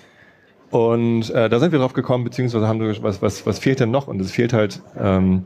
und äh, da sind wir drauf gekommen, beziehungsweise haben wir, was, was, was fehlt denn noch? Und es fehlt halt, ähm,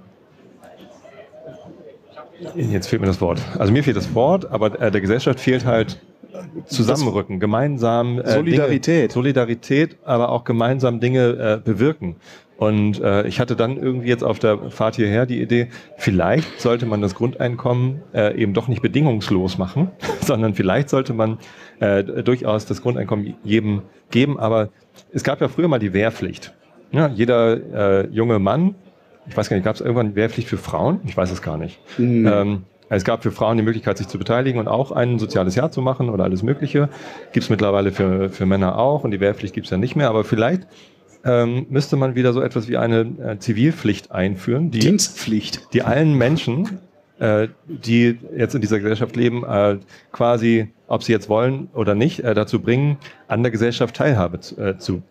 jetzt fehlt mir das Wort. Also mir fehlt das Wort, aber äh, der Gesellschaft fehlt halt zusammenrücken, gemeinsam äh, Solidarität. Dinge, Solidarität, aber auch gemeinsam Dinge äh, bewirken. Und äh, ich hatte dann irgendwie jetzt auf der Fahrt hierher die Idee, vielleicht sollte man das Grundeinkommen äh, eben doch nicht bedingungslos machen, sondern vielleicht sollte man äh, durchaus das Grundeinkommen jedem geben. Aber es gab ja früher mal die Wehrpflicht. Ja, jeder äh, junge Mann, ich weiß gar nicht, gab es irgendwann Wehrpflicht für Frauen? Ich weiß es gar nicht. Mhm. Ähm, es gab für Frauen die Möglichkeit, sich zu beteiligen und auch ein soziales Jahr zu machen oder alles Mögliche. Gibt es mittlerweile für, für Männer auch und die Wehrpflicht gibt es ja nicht mehr. Aber vielleicht ähm, müsste man wieder so etwas wie eine äh, Zivilpflicht einführen. Die, Dienstpflicht. Die allen Menschen, äh, die jetzt in dieser Gesellschaft leben, äh, quasi, ob sie jetzt wollen oder nicht, äh, dazu bringen, an der Gesellschaft Teilhabe zu, äh, zu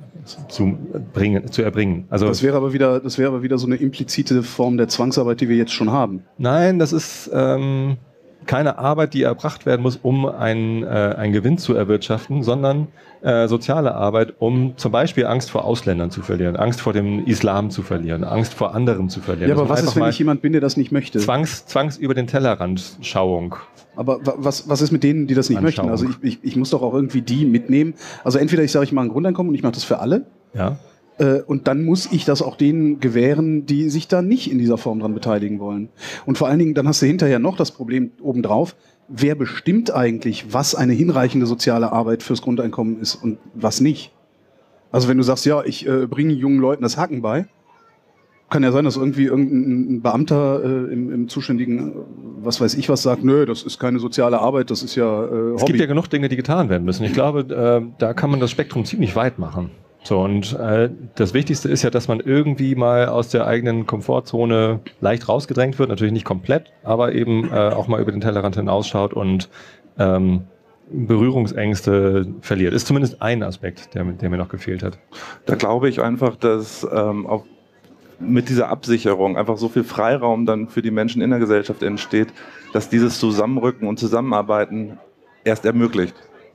Zu, bringen, zu erbringen. Also das wäre aber wieder, das wäre aber wieder so eine implizite Form der Zwangsarbeit, die wir jetzt schon haben. Nein, das ist ähm, keine Arbeit, die erbracht werden muss, um einen, äh, einen Gewinn zu erwirtschaften, sondern äh, soziale Arbeit, um zum Beispiel Angst vor Ausländern zu verlieren, Angst vor dem Islam zu verlieren, Angst vor anderen zu verlieren. Ja, aber was ist, wenn ich jemand bin, der das nicht möchte? Zwangs, Zwangs über den Tellerrand Schauung. Aber was, was ist mit denen, die das nicht Anschauung. möchten? Also ich, ich, ich muss doch auch irgendwie die mitnehmen. Also entweder ich sage, ich mache ein Grundeinkommen und ich mache das für alle. Ja. Äh, und dann muss ich das auch denen gewähren, die sich da nicht in dieser Form dran beteiligen wollen. Und vor allen Dingen, dann hast du hinterher noch das Problem obendrauf, wer bestimmt eigentlich, was eine hinreichende soziale Arbeit fürs Grundeinkommen ist und was nicht? Also wenn du sagst, ja, ich äh, bringe jungen Leuten das Hacken bei, kann ja sein, dass irgendwie irgendein Beamter äh, im, im zuständigen, was weiß ich was, sagt, nö, das ist keine soziale Arbeit, das ist ja äh, Hobby. Es gibt ja genug Dinge, die getan werden müssen. Ich glaube, äh, da kann man das Spektrum ziemlich weit machen. So, und äh, das Wichtigste ist ja, dass man irgendwie mal aus der eigenen Komfortzone leicht rausgedrängt wird, natürlich nicht komplett, aber eben äh, auch mal über den Tellerrand hinausschaut und ähm, Berührungsängste verliert. Ist zumindest ein Aspekt, der, der mir noch gefehlt hat. Da glaube ich einfach, dass ähm, auch mit dieser Absicherung einfach so viel Freiraum dann für die Menschen in der Gesellschaft entsteht, dass dieses Zusammenrücken und Zusammenarbeiten erst ermöglicht.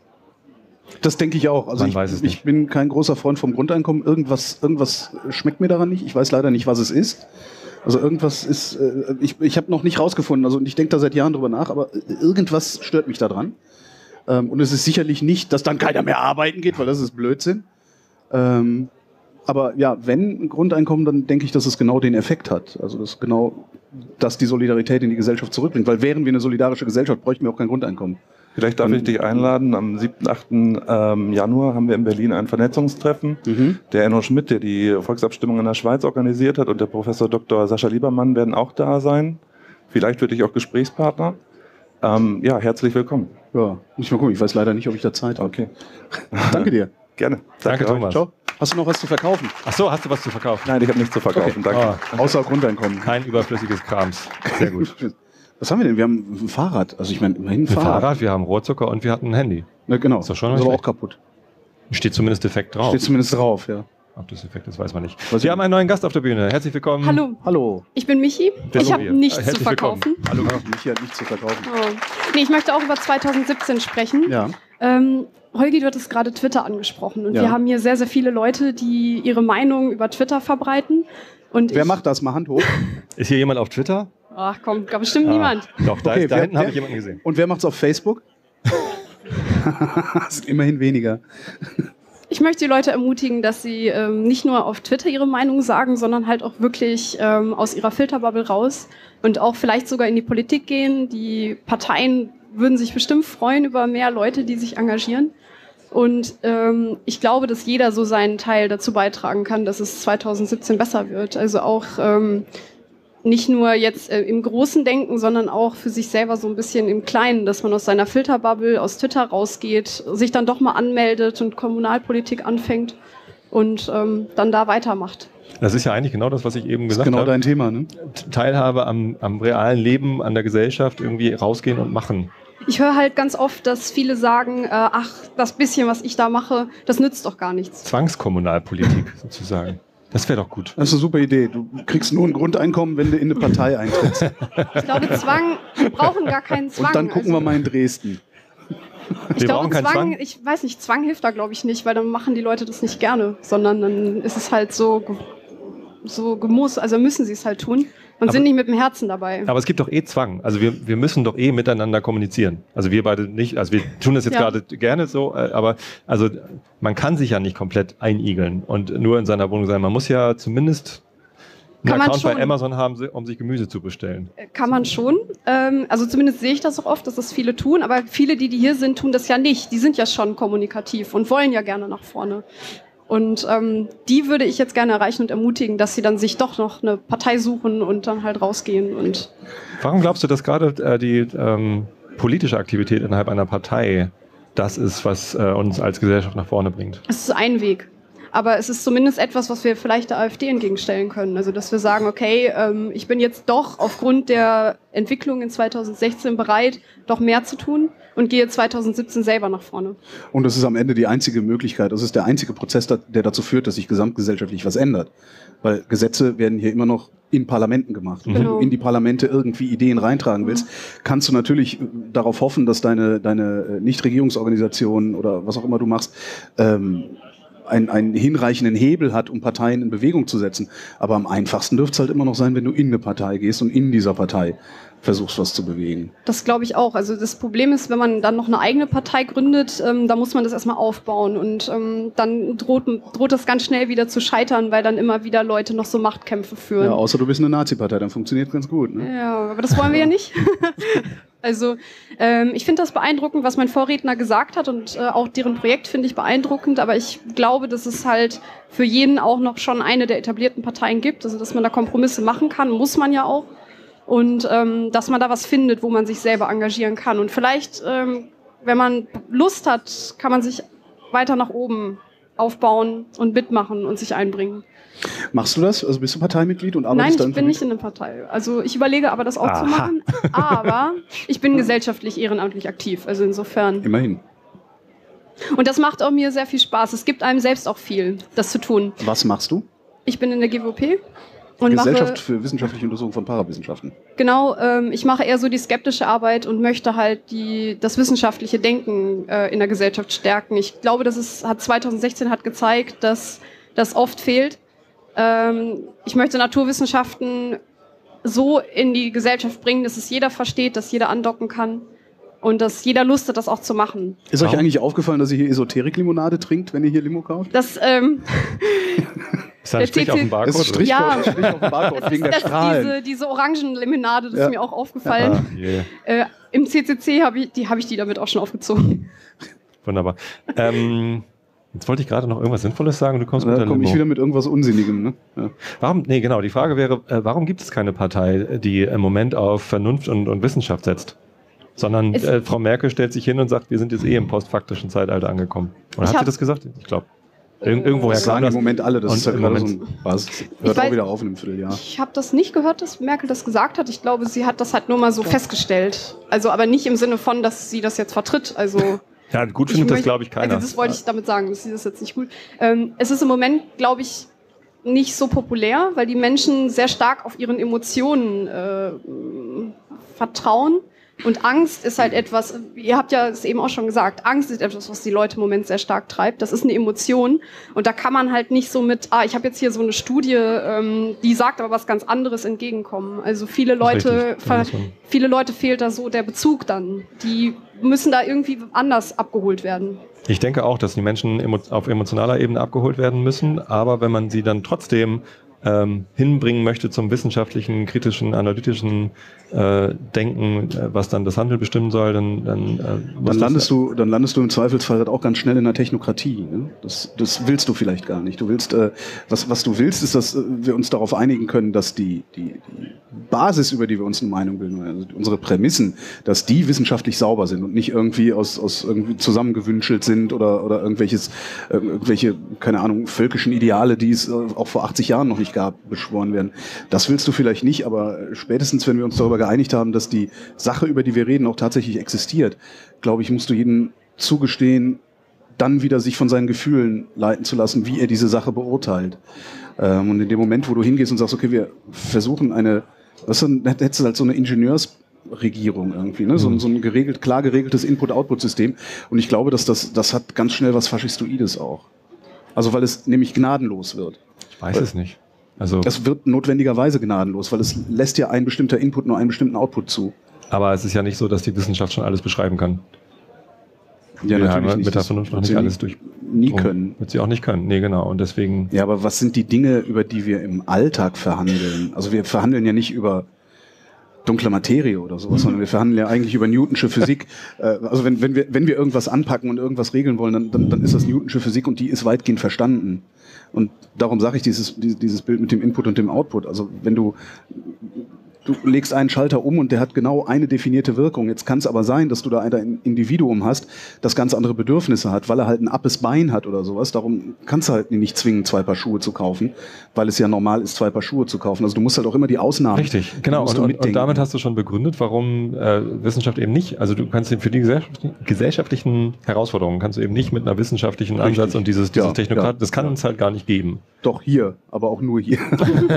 Das denke ich auch. Also Man ich, weiß es ich nicht. bin kein großer Freund vom Grundeinkommen. Irgendwas, irgendwas schmeckt mir daran nicht. Ich weiß leider nicht, was es ist. Also irgendwas ist, äh, ich, ich habe noch nicht rausgefunden, also ich denke da seit Jahren drüber nach, aber irgendwas stört mich da dran. Ähm, und es ist sicherlich nicht, dass dann keiner mehr arbeiten geht, weil das ist Blödsinn. Ähm, Aber ja, wenn ein Grundeinkommen, dann denke ich, dass es genau den Effekt hat. Also das genau, dass die Solidarität in die Gesellschaft zurückbringt. Weil wären wir eine solidarische Gesellschaft, bräuchten wir auch kein Grundeinkommen. Vielleicht darf Und, ich dich einladen. Am siebten, achten Ähm, Januar haben wir in Berlin ein Vernetzungstreffen. Mhm. Der Enno Schmidt, der die Volksabstimmung in der Schweiz organisiert hat, und der Professor Doktor Sascha Liebermann werden auch da sein. Vielleicht würde ich auch Gesprächspartner. Ähm, ja, herzlich willkommen. Ja, muss ich mal gucken. Ich weiß leider nicht, ob ich da Zeit habe. Okay. Danke dir. Gerne. Danke, euch. Thomas. Ciao. Hast du noch was zu verkaufen? Ach so, hast du was zu verkaufen? Nein, ich habe nichts zu verkaufen. Okay. Danke. Oh, Außer Grundeinkommen. kein überflüssiges Krams. Sehr gut. Was haben wir denn? Wir haben ein Fahrrad. Also ich meine, immerhin ein Ein Fahrrad. Fahrrad, wir haben Rohrzucker und wir hatten ein Handy. Na, genau. Ist doch schon ist nicht aber auch schlecht. kaputt. Steht zumindest defekt drauf. Steht zumindest drauf, ja. Ob das defekt ist, weiß man nicht. Weiß ich Wir haben einen neuen Gast auf der Bühne. Herzlich willkommen. Hallo, Hallo. ich bin Michi. Der Ich habe Sophia. nichts Herzlich zu verkaufen. willkommen. Hallo. Michi hat nichts zu verkaufen. Oh. Nee, ich möchte auch über zweitausendsiebzehn sprechen. Ja. Ähm, Holgi, du hattest gerade Twitter angesprochen. Und Ja. wir haben hier sehr, sehr viele Leute, die ihre Meinung über Twitter verbreiten. Und Wer ich, macht das? Mal Hand hoch. Ist hier jemand auf Twitter? Ach komm, gar bestimmt Ah, niemand. Doch, da, Okay, ist, da wer- hinten habe wer- ich jemanden gesehen. Und wer macht's auf Facebook? Das sind immerhin weniger. Ich möchte die Leute ermutigen, dass sie ähm, nicht nur auf Twitter ihre Meinung sagen, sondern halt auch wirklich ähm, aus ihrer Filterbubble raus und auch vielleicht sogar in die Politik gehen. Die Parteien würden sich bestimmt freuen über mehr Leute, die sich engagieren. Und ähm, ich glaube, dass jeder so seinen Teil dazu beitragen kann, dass es zweitausendsiebzehn besser wird. Also auch ähm, nicht nur jetzt äh, im großen Denken, sondern auch für sich selber so ein bisschen im Kleinen, dass man aus seiner Filterbubble, aus Twitter rausgeht, sich dann doch mal anmeldet und Kommunalpolitik anfängt und ähm, dann da weitermacht. Das ist ja eigentlich genau das, was ich eben Das ist gesagt genau habe. dein Thema, ne? Teilhabe am, am realen Leben, an der Gesellschaft, irgendwie rausgehen und machen. Ich höre halt ganz oft, dass viele sagen, äh, ach, das bisschen, was ich da mache, das nützt doch gar nichts. Zwangskommunalpolitik sozusagen. Das wäre doch gut. Das ist eine super Idee. Du kriegst nur ein Grundeinkommen, wenn du in eine Partei eintrittst. Ich glaube, Zwang, wir brauchen gar keinen Zwang. Und dann gucken wir Also, mal in Dresden. ich Wir glaube, brauchen keinen Zwang, Zwang. ich weiß nicht, Zwang hilft da, glaube ich, nicht, weil dann machen die Leute das nicht gerne, sondern dann ist es halt so, ge- so gemuss, also müssen sie es halt tun. Und aber, sind nicht mit dem Herzen dabei. Aber es gibt doch eh Zwang. Also wir, wir müssen doch eh miteinander kommunizieren. Also wir beide nicht, also wir tun das jetzt ja. gerade gerne so, aber also man kann sich ja nicht komplett einigeln und nur in seiner Wohnung sein. Man muss ja zumindest einen Account bei Amazon haben, um sich Gemüse zu bestellen. Kann man schon. Ähm, also zumindest sehe ich das auch oft, dass das viele tun, aber viele, die, die hier sind, tun das ja nicht. Die sind ja schon kommunikativ und wollen ja gerne nach vorne. Und ähm, die würde ich jetzt gerne erreichen und ermutigen, dass sie dann sich doch noch eine Partei suchen und dann halt rausgehen. Und warum glaubst du, dass gerade äh, die ähm, politische Aktivität innerhalb einer Partei das ist, was äh, uns als Gesellschaft nach vorne bringt? Es ist ein Weg. Aber es ist zumindest etwas, was wir vielleicht der AfD entgegenstellen können. Also dass wir sagen, okay, ähm, ich bin jetzt doch aufgrund der Entwicklung in zweitausendsechzehn bereit, doch mehr zu tun und gehe zweitausendsiebzehn selber nach vorne. Und das ist am Ende die einzige Möglichkeit, das ist der einzige Prozess, der dazu führt, dass sich gesamtgesellschaftlich was ändert. Weil Gesetze werden hier immer noch in Parlamenten gemacht. Genau. Wenn du in die Parlamente irgendwie Ideen reintragen willst, kannst du natürlich darauf hoffen, dass deine, deine Nichtregierungsorganisationen oder was auch immer du machst, ähm, Einen, einen hinreichenden Hebel hat, um Parteien in Bewegung zu setzen. Aber am einfachsten dürfte es halt immer noch sein, wenn du in eine Partei gehst und in dieser Partei versuchst, was zu bewegen. Das glaube ich auch. Also das Problem ist, wenn man dann noch eine eigene Partei gründet, ähm, da muss man das erstmal aufbauen und ähm, dann droht, droht das ganz schnell wieder zu scheitern, weil dann immer wieder Leute noch so Machtkämpfe führen. Ja, außer du bist eine Nazi-Partei, dann funktioniert ganz gut. Ne? Ja, aber das wollen wir ja nicht. Also ähm, ich finde das beeindruckend, was mein Vorredner gesagt hat und äh, auch deren Projekt finde ich beeindruckend, aber ich glaube, dass es halt für jeden auch noch schon eine der etablierten Parteien gibt, also dass man da Kompromisse machen kann, muss man ja auch und ähm, dass man da was findet, wo man sich selber engagieren kann und vielleicht, ähm, wenn man Lust hat, kann man sich weiter nach oben aufbauen und mitmachen und sich einbringen. Machst du das? Also bist du Parteimitglied und arbeitest Nein, ich bin mit? nicht in einer Partei. Also ich überlege aber, das auch Aha. zu machen. Aber ich bin gesellschaftlich ehrenamtlich aktiv. Also insofern. Immerhin. Und das macht auch mir sehr viel Spaß. Es gibt einem selbst auch viel, das zu tun. Was machst du? Ich bin in der G W O P. Und Gesellschaft mache, für wissenschaftliche Untersuchung von Parawissenschaften. Genau, ähm, ich mache eher so die skeptische Arbeit und möchte halt die, das wissenschaftliche Denken äh, in der Gesellschaft stärken. Ich glaube, das ist, hat zweitausendsechzehn hat gezeigt, dass das oft fehlt. Ähm, ich möchte Naturwissenschaften so in die Gesellschaft bringen, dass es jeder versteht, dass jeder andocken kann und dass jeder Lust hat, das auch zu machen. Ist euch eigentlich aufgefallen, dass ihr hier Esoterik-Limonade trinkt, wenn ihr hier Limo kauft? Das, ähm, Ist da ein Strich auf dem Barcode? Das ist Strich, Ja. Strich auf dem Barcode, wegen der das, Strahlen. diese, diese Orangenlimonade, das Ja. ist mir auch aufgefallen. Ah, yeah. Äh, Im C C C habe ich, die, hab ich die damit auch schon aufgezogen. Wunderbar. Ähm, jetzt wollte ich gerade noch irgendwas Sinnvolles sagen. Du kommst mit Da der komme ich Limo. wieder mit irgendwas Unsinnigem. Ne? Ja. Warum? Nee, genau. Die Frage wäre, äh, warum gibt es keine Partei, die im Moment auf Vernunft und, und Wissenschaft setzt? Sondern Es- äh, Frau Merkel stellt sich hin und sagt, wir sind jetzt eh im postfaktischen Zeitalter angekommen. Oder Ich hat sie hab- das gesagt? Ich glaube. Ir irgendwoher Das sagen kam im Moment alle, das Und ist ja im gerade so Moment- ein Basis. Hört Ich auch weiß- wieder auf in einem Vierteljahr. Ich habe das nicht gehört, dass Merkel das gesagt hat. Ich glaube, sie hat das halt nur mal so festgestellt. Also aber nicht im Sinne von, dass sie das jetzt vertritt. Also Ja, gut ich findet das, möchte- glaube ich, keiner. Also das wollte ich damit sagen, dass sie das jetzt nicht gut. Ähm, es ist im Moment, glaube ich, nicht so populär, weil die Menschen sehr stark auf ihren Emotionen äh, vertrauen. Und Angst ist halt etwas, ihr habt ja es eben auch schon gesagt, Angst ist etwas, was die Leute im Moment sehr stark treibt. Das ist eine Emotion. Und da kann man halt nicht so mit, ah, ich habe jetzt hier so eine Studie, ähm, die sagt aber was ganz anderes entgegenkommen. Also viele Das ist Leute, richtig. Da muss man- viele Leute fehlt da so der Bezug dann. Die müssen da irgendwie anders abgeholt werden. Ich denke auch, dass die Menschen emo auf emotionaler Ebene abgeholt werden müssen, aber wenn man sie dann trotzdem ähm, hinbringen möchte zum wissenschaftlichen, kritischen, analytischen äh, Denken, äh, was dann das Handeln bestimmen soll, dann dann, äh, muss Dann landest, das, du, dann landest du im Zweifelsfall halt auch ganz schnell in der Technokratie. Ne? Das, das willst du vielleicht gar nicht. Du willst, äh, was, was du willst, ist, dass äh, wir uns darauf einigen können, dass die, die, die Basis, über die wir uns eine Meinung bilden, also unsere Prämissen, dass die wissenschaftlich sauber sind und nicht irgendwie aus, aus irgendwie zusammengewünschelt sind oder, oder irgendwelches, äh, irgendwelche, keine Ahnung, völkischen Ideale, die es äh, auch vor achtzig Jahren noch nicht gab, beschworen werden. Das willst du vielleicht nicht, aber spätestens, wenn wir uns darüber geeinigt haben, dass die Sache, über die wir reden, auch tatsächlich existiert, glaube ich, musst du jedem zugestehen, dann wieder sich von seinen Gefühlen leiten zu lassen, wie er diese Sache beurteilt. Ähm, und in dem Moment, wo du hingehst und sagst, okay, wir versuchen eine, was dann hättest du halt so eine Ingenieursregierung irgendwie, ne? so, ein- so ein geregelt, klar geregeltes Input-Output-System. Und ich glaube, dass das, das hat ganz schnell was Faschistoides auch. Also weil es nämlich gnadenlos wird. ich weiß es nicht. Also, Das wird notwendigerweise gnadenlos, weil es lässt ja ein bestimmter Input nur einen bestimmten Output zu. aber es ist ja nicht so, dass die Wissenschaft schon alles beschreiben kann. Ja, Wir natürlich haben nicht. mit der Das Vernunft noch wird nicht sie alles nie- durch. Nie können. Wird sie auch nicht können. Nee, genau. Und deswegen. Ja, aber was sind die Dinge, über die wir im Alltag verhandeln? Also wir verhandeln ja nicht über dunkle Materie oder sowas, sondern wir verhandeln ja eigentlich über Newtonsche Physik. Äh, Also wenn, wenn, wir, wenn wir irgendwas anpacken und irgendwas regeln wollen, dann, dann, dann ist das Newtonsche Physik und die ist weitgehend verstanden. Und darum sage ich dieses, dieses dieses Bild mit dem Input und dem Output. Also wenn du Du legst einen Schalter um und der hat genau eine definierte Wirkung. Jetzt kann es aber sein, dass du da ein Individuum hast, das ganz andere Bedürfnisse hat, weil er halt ein appes Bein hat oder sowas. Darum kannst du halt nicht zwingen, zwei Paar Schuhe zu kaufen, weil es ja normal ist, zwei Paar Schuhe zu kaufen. Also du musst halt auch immer die Ausnahmen. Richtig, genau. musst Und, du und, und mitdenken. damit hast du schon begründet, warum äh, Wissenschaft eben nicht, also du kannst für die gesellschaftlichen, gesellschaftlichen Herausforderungen kannst du eben nicht mit einer wissenschaftlichen Richtig. Ansatz und dieses, dieses Ja, Technokrat, ja, das kann ja. es halt gar nicht geben. Doch hier, aber auch nur hier.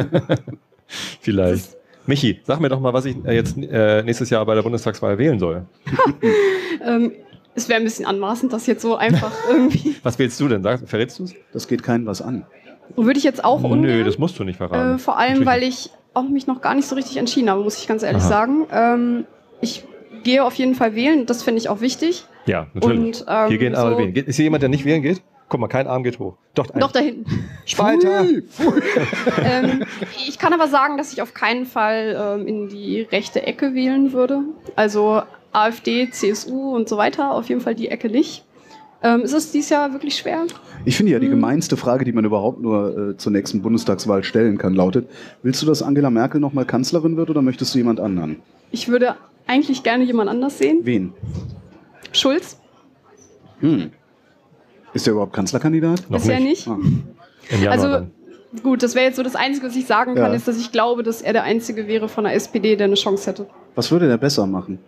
Vielleicht. Michi, sag mir doch mal, was ich äh, jetzt äh, nächstes Jahr bei der Bundestagswahl wählen soll. Ähm, es wäre ein bisschen anmaßend, das jetzt so einfach irgendwie. Was wählst du denn? Sag, verrätst du es? Das geht keinem was an. Würde ich jetzt auch ungern. Nö, das musst du nicht verraten. Äh, vor allem, Natürlich weil ich auch mich noch gar nicht so richtig entschieden habe, muss ich ganz ehrlich Aha. sagen. Ähm, ich gehe auf jeden Fall wählen, das finde ich auch wichtig. Ja, natürlich. Und, ähm, Hier gehen alle so- wählen. Geht- Ist hier jemand, der nicht wählen geht? Guck mal, kein Arm geht hoch. Doch, ein. Doch, da hinten. Spalter! ähm, ich kann aber sagen, dass ich auf keinen Fall ähm, in die rechte Ecke wählen würde. Also AfD, C S U und so weiter, auf jeden Fall die Ecke nicht. Ähm, ist es dieses Jahr wirklich schwer? Ich finde ja, die Hm. gemeinste Frage, die man überhaupt nur äh, zur nächsten Bundestagswahl stellen kann, lautet: Willst du, dass Angela Merkel nochmal Kanzlerin wird oder möchtest du jemand anderen? Ich würde eigentlich gerne jemand anders sehen. Wen? Schulz? Hm. Ist der überhaupt Kanzlerkandidat? Noch Bisher nicht. nicht. Ah. Im Januar Also, dann. gut, das wäre jetzt so das Einzige, was ich sagen kann, Ja. ist, dass ich glaube, dass er der Einzige wäre von der S P D, der eine Chance hätte. Was würde der besser machen?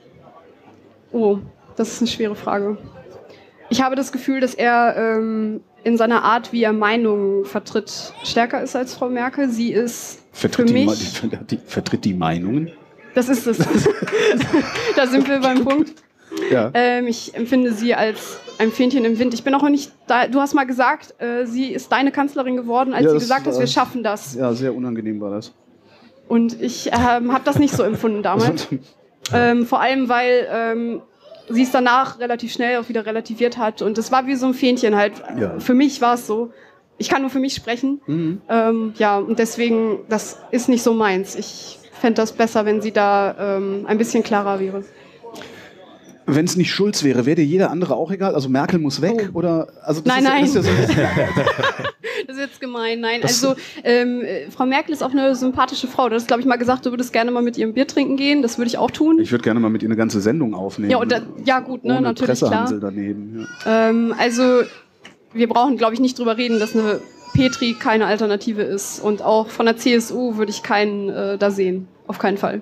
Oh, das ist eine schwere Frage. Ich habe das Gefühl, dass er ähm, in seiner Art, wie er Meinungen vertritt, stärker ist als Frau Merkel. Sie ist Vertritt, für die, mich... Ma- die, die, vertritt die Meinungen? Das ist es. Da sind wir beim Punkt. Ja. Ähm, ich empfinde sie als ein Fähnchen im Wind. Ich bin auch noch nicht da. Du hast mal gesagt, äh, sie ist deine Kanzlerin geworden, als Ja, sie das gesagt hat, war- wir schaffen das. Ja, sehr unangenehm war das. Und ich ähm, habe das nicht so empfunden damals. Ähm, vor allem, weil ähm, sie es danach relativ schnell auch wieder relativiert hat. Und es war wie so ein Fähnchen halt. Ja. Für mich war es so. Ich kann nur für mich sprechen. Mhm. Ähm, ja, und deswegen, das ist nicht so meins. Ich fände das besser, wenn sie da ähm, ein bisschen klarer wäre. Wenn es nicht Schulz wäre, wäre dir jeder andere auch egal? Also Merkel muss weg? Oh. Oder, also das Nein, ist, nein. Ist ja so ein bisschen, Das ist jetzt gemein. Nein, Das- also ähm, äh, Frau Merkel ist auch eine sympathische Frau. Du hast, glaube ich, mal gesagt, du würdest gerne mal mit ihrem Bier trinken gehen. Das würde ich auch tun. ich würde gerne mal mit ihr eine ganze Sendung aufnehmen. Ja, und da- ja, gut, ne, Ohne natürlich, Pressehansel klar. daneben. Ja. Ähm, also wir brauchen, glaube ich, nicht drüber reden, dass eine Petri keine Alternative ist. Und auch von der C S U würde ich keinen äh, da sehen. Auf keinen Fall.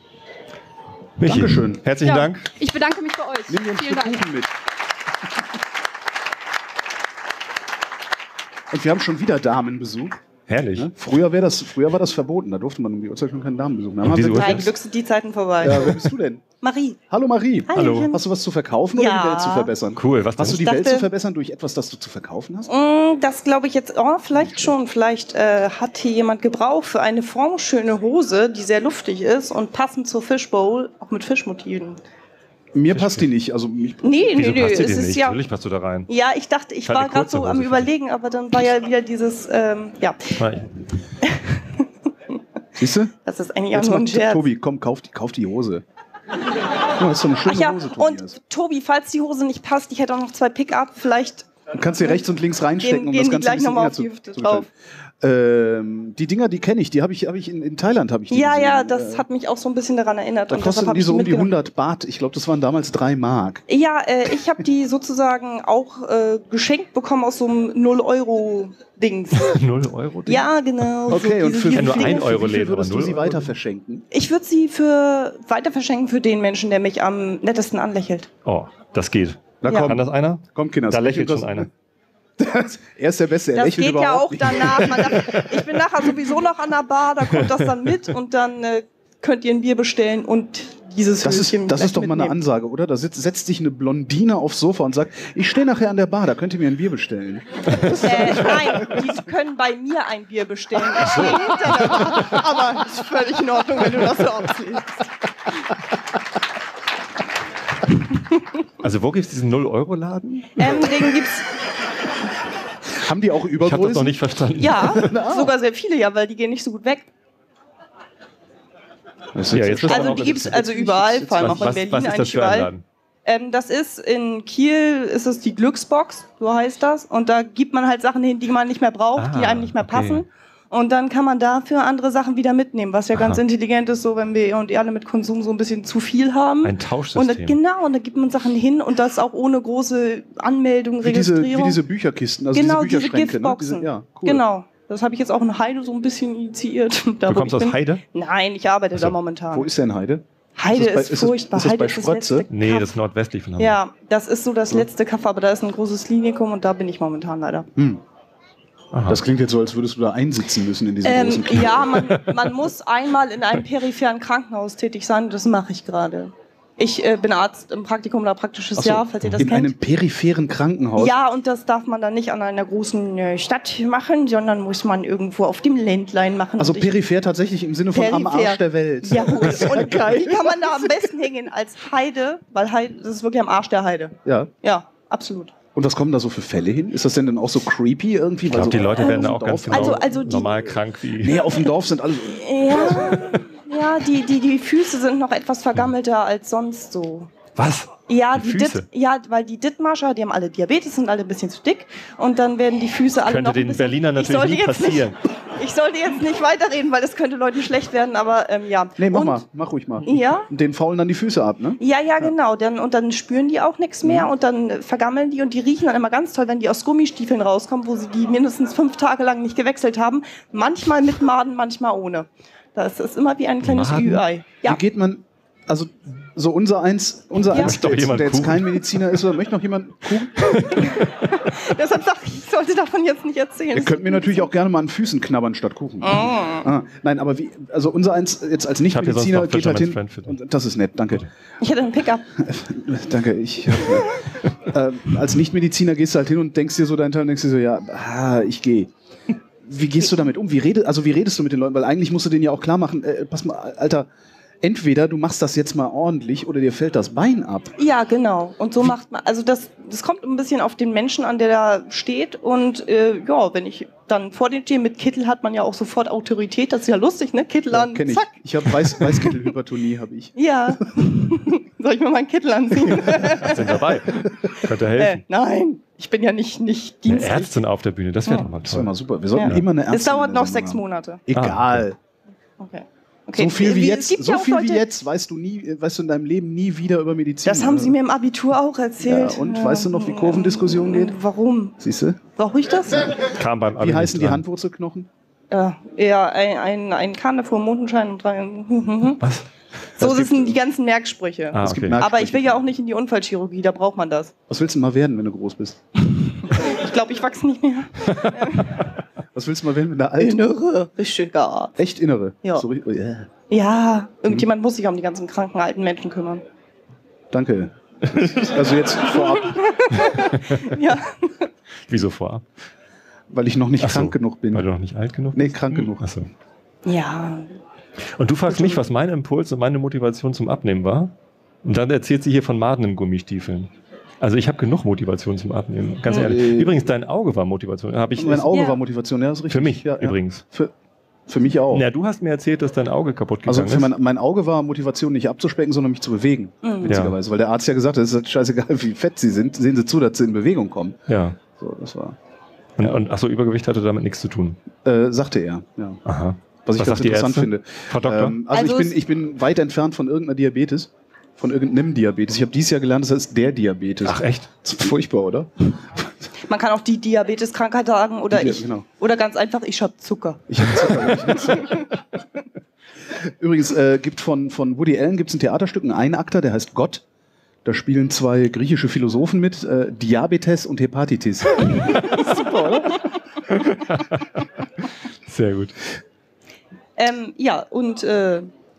Michi, Dankeschön. herzlichen Ja, Dank. Ich bedanke mich bei euch. Nehmen wir uns Vielen Stück Dank. Kuchen mit. Und wir haben schon wieder Damenbesuch. Herrlich. Ne? Früher, wär das, früher war das verboten. Da durfte man um die Uhrzeit schon keinen Damenbesuch mehr Um haben. diese wir- Uhrzeit? Nein, Glück sind die Zeiten vorbei. Ja, wer bist du denn? Marie. Hallo Marie. Hallo. Hast du was zu verkaufen oder Ja. die Welt zu verbessern? Cool, was Hast du denn? die Ich Welt dachte- zu verbessern durch etwas, das du zu verkaufen hast? Mm, Das glaube ich jetzt, oh, vielleicht schon. Vielleicht äh, hat hier jemand Gebrauch für eine formschöne Hose, die sehr luftig ist und passend zur Fishbowl, auch mit Fischmotiven. Mir passt die nicht. Also mich, Nee, Wieso nee, nee, passt dir es die ist nicht? ja... Natürlich passt du da rein. Ja, ich dachte, ich Halt eine war gerade kurze so am Hose, Überlegen, aber dann war ja wieder dieses, ähm, ja, Nein. Siehst du? das ist eigentlich auch Jetzt nur mal, ein Scherz. Tobi, komm, kauf die, kauf die Hose. Oh, das ist so eine schöne Ach ja, Hose, Tobias. und Tobi, falls die Hose nicht passt, ich hätte auch noch zwei Pick-up, vielleicht... Du kannst sie rechts und links reinstecken, Gehen- um gehen das die Ganze ein gleich bisschen noch mal enger auf die zu, Hüfte zu drauf. Ähm, die Dinger, die kenne ich. Die habe ich, hab ich in, in Thailand habe ich die Ja, gesehen. ja, das Äh, hat mich auch so ein bisschen daran erinnert. Da und deshalb kosten hab die ich so um die mitgenommen. hundert Baht. Ich glaube, das waren damals drei Mark. Ja, äh, ich habe die sozusagen auch äh, geschenkt bekommen aus so einem null Euro Dings. null Euro? Ding? Ja, genau. Okay, so und diese- für, Ja, diese nur Dinge. ein Euro für wie viel Läden, würdest aber du sie null Euro. weiter verschenken? Ich würde sie für weiter verschenken für den Menschen, der mich am nettesten anlächelt. Oh, das geht. Na Ja. komm, Kann das einer? komm, Kinder. Da lächelt das- schon einer. Das, er ist der Beste, er Das lächelt geht ja überhaupt auch nicht. danach. Man darf, ich bin nachher sowieso noch an der Bar, da kommt das dann mit und dann äh, könnt ihr ein Bier bestellen und dieses Das ist, Höschen das gleich ist doch mal eine mitnehmen. Ansage, oder? Da sitzt, setzt sich eine Blondine aufs Sofa und sagt, ich stehe nachher an der Bar, da könnt ihr mir ein Bier bestellen. Äh, nein, die können bei mir ein Bier bestellen. Ich stehe hinter der Bar, aber ist völlig in Ordnung, wenn du das so auslegst. Also wo gibt es diesen null-Euro-Laden? Ähm, den gibt's, Haben die auch Ich habe das noch Übergrößen? nicht verstanden. ja, sogar sehr viele, ja, weil die gehen nicht so gut weg. Das ist Ja, jetzt jetzt wird's Also auch die noch gibt es interessant. also überall, vor allem auch Was, in Berlin was ist das eigentlich für ein überall. Laden? Ähm, das ist in Kiel, ist es die Glücksbox, so heißt das. Und da gibt man halt Sachen hin, die man nicht mehr braucht, Ah, die einem nicht mehr okay. passen. Und dann kann man dafür andere Sachen wieder mitnehmen, was ja ganz Aha. intelligent ist, so wenn wir und ihr alle mit Konsum so ein bisschen zu viel haben. Ein Und da, Tauschsystem. genau, und da gibt man Sachen hin und das auch ohne große Anmeldung, wie diese, Registrierung. wie diese Bücherkisten, also genau, diese diese Bücherschränke. Giftboxen. Ne? Diese, ja, cool. Genau. Das habe ich jetzt auch in Heide so ein bisschen initiiert. Da, Du wo kommst ich aus bin. Heide? Nein, ich arbeite Ach so. da momentan. Wo ist denn Heide? Heide Ist das bei- ist, ist das- furchtbar. ist das Heide bei ist das Sprotze? letzte Nee, Kaff. das ist nordwestlich von Hamburg. Ja, das ist so das letzte Kaff, aber da ist ein großes Klinikum und da bin ich momentan leider. Hm. Aha. Das klingt jetzt so, als würdest du da einsitzen müssen in diesem Ähm, großen Klinikum. ja, man, man muss einmal in einem peripheren Krankenhaus tätig sein und das mache ich gerade. Ich äh, bin Arzt im Praktikum oder praktisches Ach so, Jahr, falls ihr das in kennt. einem peripheren Krankenhaus. Ja, und das darf man dann nicht an einer großen äh, Stadt machen, sondern muss man irgendwo auf dem Ländlein machen. Also Und ich- peripher tatsächlich im Sinne von am Peripher. Arsch der Welt. Jawohl. Und wie kann man da am besten hingehen als Heide? Weil Heide, das ist wirklich am Arsch der Heide. Ja. Ja, absolut. Und was kommen da so für Fälle hin? Ist das denn dann auch so creepy irgendwie? Ich glaube, die Leute werden da auch ganz genau Also- also die- normal krank wie. Nee, auf dem Dorf sind alle. Ja, ja die, die, die Füße sind noch etwas vergammelter als sonst so. Was? Ja, Die die Füße? Dit, ja, weil die Dithmarscher, die haben alle Diabetes, sind alle ein bisschen zu dick und dann werden die Füße alle Könnte noch ein den bisschen... Berlinern Ich natürlich sollte nie jetzt passieren. Nicht, ich sollte jetzt nicht weiterreden, weil das könnte Leuten schlecht werden, aber ähm, ja. Nee, mach und, mal, mach ruhig mal. Ja? Und den faulen dann die Füße ab, ne? Ja, ja, genau. Dann, und dann spüren die auch nichts mehr und dann äh, vergammeln die und die riechen dann immer ganz toll, wenn die aus Gummistiefeln rauskommen, wo sie die mindestens fünf Tage lang nicht gewechselt haben. Manchmal mit Maden, manchmal ohne. Das ist immer wie ein kleines Maden? Ü-Ei. Ja. Wie geht man, also so unser eins, unser Ja. eins, Möchte doch der, jetzt, jemand der jetzt Kuchen? kein Mediziner ist, oder möchte noch jemand Kuchen? Deshalb sage ich, ich sollte davon jetzt nicht erzählen. Ihr könnt mir natürlich auch gerne mal an Füßen knabbern statt Kuchen. Oh. Ah, nein, aber wie, also unser eins jetzt als Ich hab hier sonst Nicht-Mediziner noch geht halt hin. Fisherman's Friend für dich. Und das ist nett, danke. Ich hätte einen Pickup. Danke, ich hab, äh, als Nicht-Mediziner gehst du halt hin und denkst dir so deinen Teil und denkst dir so, ja, ah, ich gehe. Wie gehst du damit um? Wie rede, also wie redest du mit den Leuten? Weil eigentlich musst du denen ja auch klar machen, äh, pass mal, Alter, entweder du machst das jetzt mal ordentlich oder dir fällt das Bein ab. Ja, genau. Und so macht man, also das, das kommt ein bisschen auf den Menschen an, der da steht. Und äh, ja, wenn ich dann vor dem stehe mit Kittel, hat man ja auch sofort Autorität. Das ist ja lustig, ne? Kittel an, Kenn ich. zack. Ich habe Weiß, Weißkittelhypertonie, habe ich. Ja. Soll ich mir meinen Kittel anziehen? Sind dabei. Könnte äh, helfen. nein, ich bin ja nicht, nicht Eine dienstlich. Ärztin auf der Bühne, das wäre Ja. doch mal Das wäre toll. mal super. Wir sollten Ja. immer eine Ärztin. Es dauert in der noch Sendung sechs haben. Monate. Egal. Okay. Okay. So viel wie Es jetzt, gibt so ja auch viel wie Leute- jetzt weißt du nie, weißt du in deinem Leben nie wieder über Medizin. Das haben oder? sie mir im Abitur auch erzählt. Ja, und weißt du noch, wie Kurvendiskussion geht? Warum? Siehst du? Brauche ich das? Kam beim Abi Wie heißen nicht die dran. Handwurzelknochen? Ja, ja ein, ein, ein Kahn vor Mondenschein und drei. Was? So Es gibt- sind die ganzen Merksprüche. Ah, Es gibt okay. Merksprüche. Aber ich will ja auch nicht in die Unfallchirurgie, da braucht man das. Was willst du mal werden, wenn du groß bist? Ich glaube, ich wachse nicht mehr. Was willst du mal werden, wenn du alt bist? Innere, richtige Art. Echt innere? Ja. So, ri- oh, yeah. Ja, irgendjemand muss sich um die ganzen kranken alten Menschen kümmern. Danke. Also jetzt vorab, Ja. Wieso vorab? weil ich noch nicht Ach so, krank genug bin. Weil du noch nicht alt genug Nee, bist? krank genug. Achso. Ja. Und du fragst mich, was mein Impuls und meine Motivation zum Abnehmen war? Und dann erzählt sie hier von Maden in Gummistiefeln. Also ich habe genug Motivation zum Abnehmen, ganz ehrlich. Äh. Übrigens, dein Auge war Motivation. Hab ich, Mein Auge Ja. war Motivation, ja, ist richtig. für mich ja, ja. übrigens. Für, für mich auch. Ja, du hast mir erzählt, dass dein Auge kaputt gegangen Also für ist. mein, mein Auge war Motivation nicht abzuspecken, sondern mich zu bewegen, Mhm. witzigerweise. Weil der Arzt ja gesagt hat, es ist halt scheißegal, wie fett sie sind, sehen sie zu, dass sie in Bewegung kommen. Ja. So, das war, Und, und achso, Übergewicht hatte damit nichts zu tun. äh, sagte er, ja. Aha. Was ich Was ganz sagt die interessant Ärztin? finde. Frau Doktor? Ähm, also, Also ich, bin, es- ich bin weit entfernt von irgendeiner Diabetes. Von irgendeinem Diabetes. Ich habe dieses Jahr gelernt, das heißt der Diabetes. Ach echt? Das ist furchtbar, oder? Man kann auch die Diabeteskrankheit sagen oder Die- ich. genau. Oder ganz einfach, ich habe Zucker. Ich hab Zucker, ich hab Zucker. Übrigens, äh, gibt von, von Woody Allen gibt es ein Theaterstück, ein Einakter, der heißt Gott. Da spielen zwei griechische Philosophen mit, äh, Diabetes und Hepatitis. Super, oder? Sehr gut. Ähm, ja, und äh,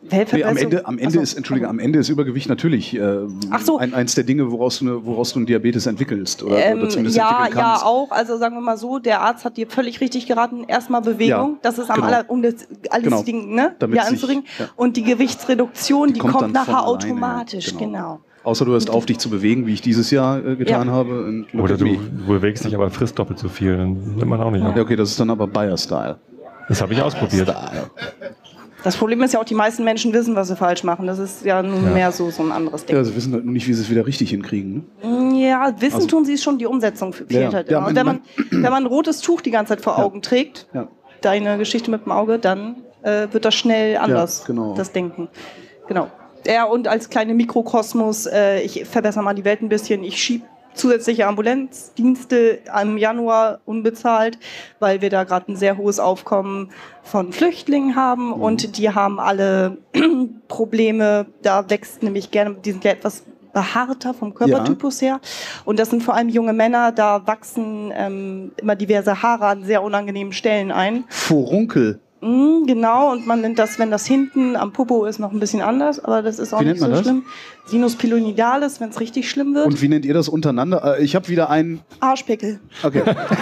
Weltverbesserung. Nee, am Ende, am Ende Also, ist, Entschuldige, am Ende ist Übergewicht natürlich äh, Ach so. ein, eins der Dinge, woraus du, eine, woraus du einen Diabetes entwickelst. Oder, Ähm, oder zumindest ja, entwickeln ja, kannst. auch. Also sagen wir mal so, der Arzt hat dir völlig richtig geraten. Erstmal Bewegung. Ja, das ist am genau. aller, um das alles Genau. Ding, ne, Damit wieder sich- anzubringen. ja. Und die Gewichtsreduktion, die, Die kommt kommt, dann von nachher alleine, automatisch. genau. Genau. Außer du hörst auf, dich zu bewegen, wie ich dieses Jahr äh, getan Ja. habe. Und look Oder at du, me. du bewegst dich, aber frisst doppelt so viel. Dann nimmt man auch nicht ab. Ja, okay, das ist dann aber Bayer-Style. Das habe ich ausprobiert. Das Problem ist ja auch, die meisten Menschen wissen, was sie falsch machen. Das ist ja nun Ja. mehr so, so ein anderes Ding. Ja, sie wissen halt nur nicht, wie sie es wieder richtig hinkriegen. Ne? Ja, wissen Also- tun sie es schon, die Umsetzung fehlt Ja, halt ja, immer. Und man- wenn man, wenn man ein rotes Tuch die ganze Zeit vor Ja. Augen trägt, Ja. deine Geschichte mit dem Auge, dann äh, wird das schnell anders, genau. das Denken. Genau. Ja, und als kleine Mikrokosmos, äh, ich verbessere mal die Welt ein bisschen, ich schiebe zusätzliche Ambulenzdienste im Januar unbezahlt, weil wir da gerade ein sehr hohes Aufkommen von Flüchtlingen haben Mhm. und die haben alle Probleme, da wächst nämlich gerne, die sind ja etwas behaarter vom Körpertypus her und das sind vor allem junge Männer, da wachsen ähm, immer diverse Haare an sehr unangenehmen Stellen ein. Furunkel. Mm, genau, und man nennt das, wenn das hinten am Popo ist, noch ein bisschen anders, aber das ist auch Wie nicht nennt man so das? schlimm. Sinus pilonidalis, wenn es richtig schlimm wird. Und wie nennt ihr das untereinander? Äh, Ich habe wieder einen. Arschpickel. Okay.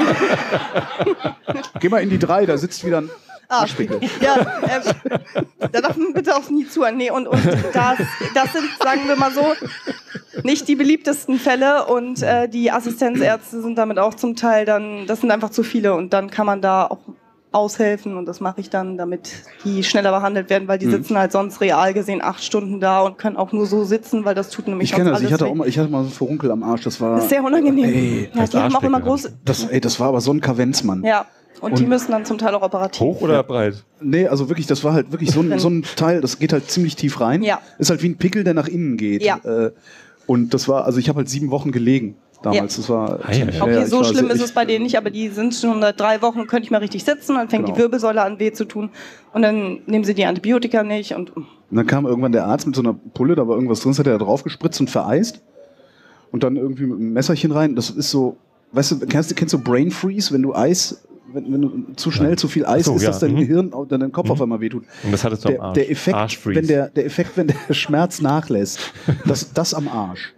Geh mal in die drei, da sitzt wieder ein Arschpickel. Ja, äh, da darf man bitte aufs Nie zuhören. Nee, und, und das, das sind, sagen wir mal so, nicht die beliebtesten Fälle und äh, die Assistenzärzte sind damit auch zum Teil dann, das sind einfach zu viele und dann kann man da auch aushelfen und das mache ich dann, damit die schneller behandelt werden, weil die Mhm. sitzen halt sonst real gesehen acht Stunden da und können auch nur so sitzen, weil das tut nämlich Ich kenne sonst das, ich alles hatte auch weh. mal, ich hatte mal so einen Furunkel am Arsch, das war. Das ist sehr unangenehm. Ey, ja, die haben auch immer große. das, ey, das war aber so ein Kavenzmann. Ja, und, die Und- müssen dann zum Teil auch operativ. Hoch oder breit? Nee, also wirklich, das war halt wirklich so ein, so ein Teil, das geht halt ziemlich tief rein. Ja. Ist halt wie ein Pickel, der nach innen geht. Ja. Äh, und das war, also ich habe halt sieben Wochen gelegen damals. Ja. Das war. Ei, ei, ei. ja, Okay, ja, ich so war schlimm sehr- ist ich- es bei denen nicht, aber die sind schon seit drei Wochen und können nicht mehr richtig sitzen, dann fängt Genau. die Wirbelsäule an weh zu tun und dann nehmen sie die Antibiotika nicht und Und dann kam irgendwann der Arzt mit so einer Pulle, da war irgendwas drin, das hat er da drauf gespritzt und vereist. Und dann irgendwie mit einem Messerchen rein. Das ist so, weißt du, kennst du, kennst du Brain Freeze, wenn du Eis, wenn, wenn du zu schnell Ja. zu viel Eis Ach so, isst, ja. dass dein Mhm. Gehirn, dann dein Kopf Mhm. auf einmal wehtut. Und das hattest du am Der, Arsch. der, Effekt, Arschfreeze. wenn der, der Effekt, wenn der Schmerz nachlässt, das, das am Arsch.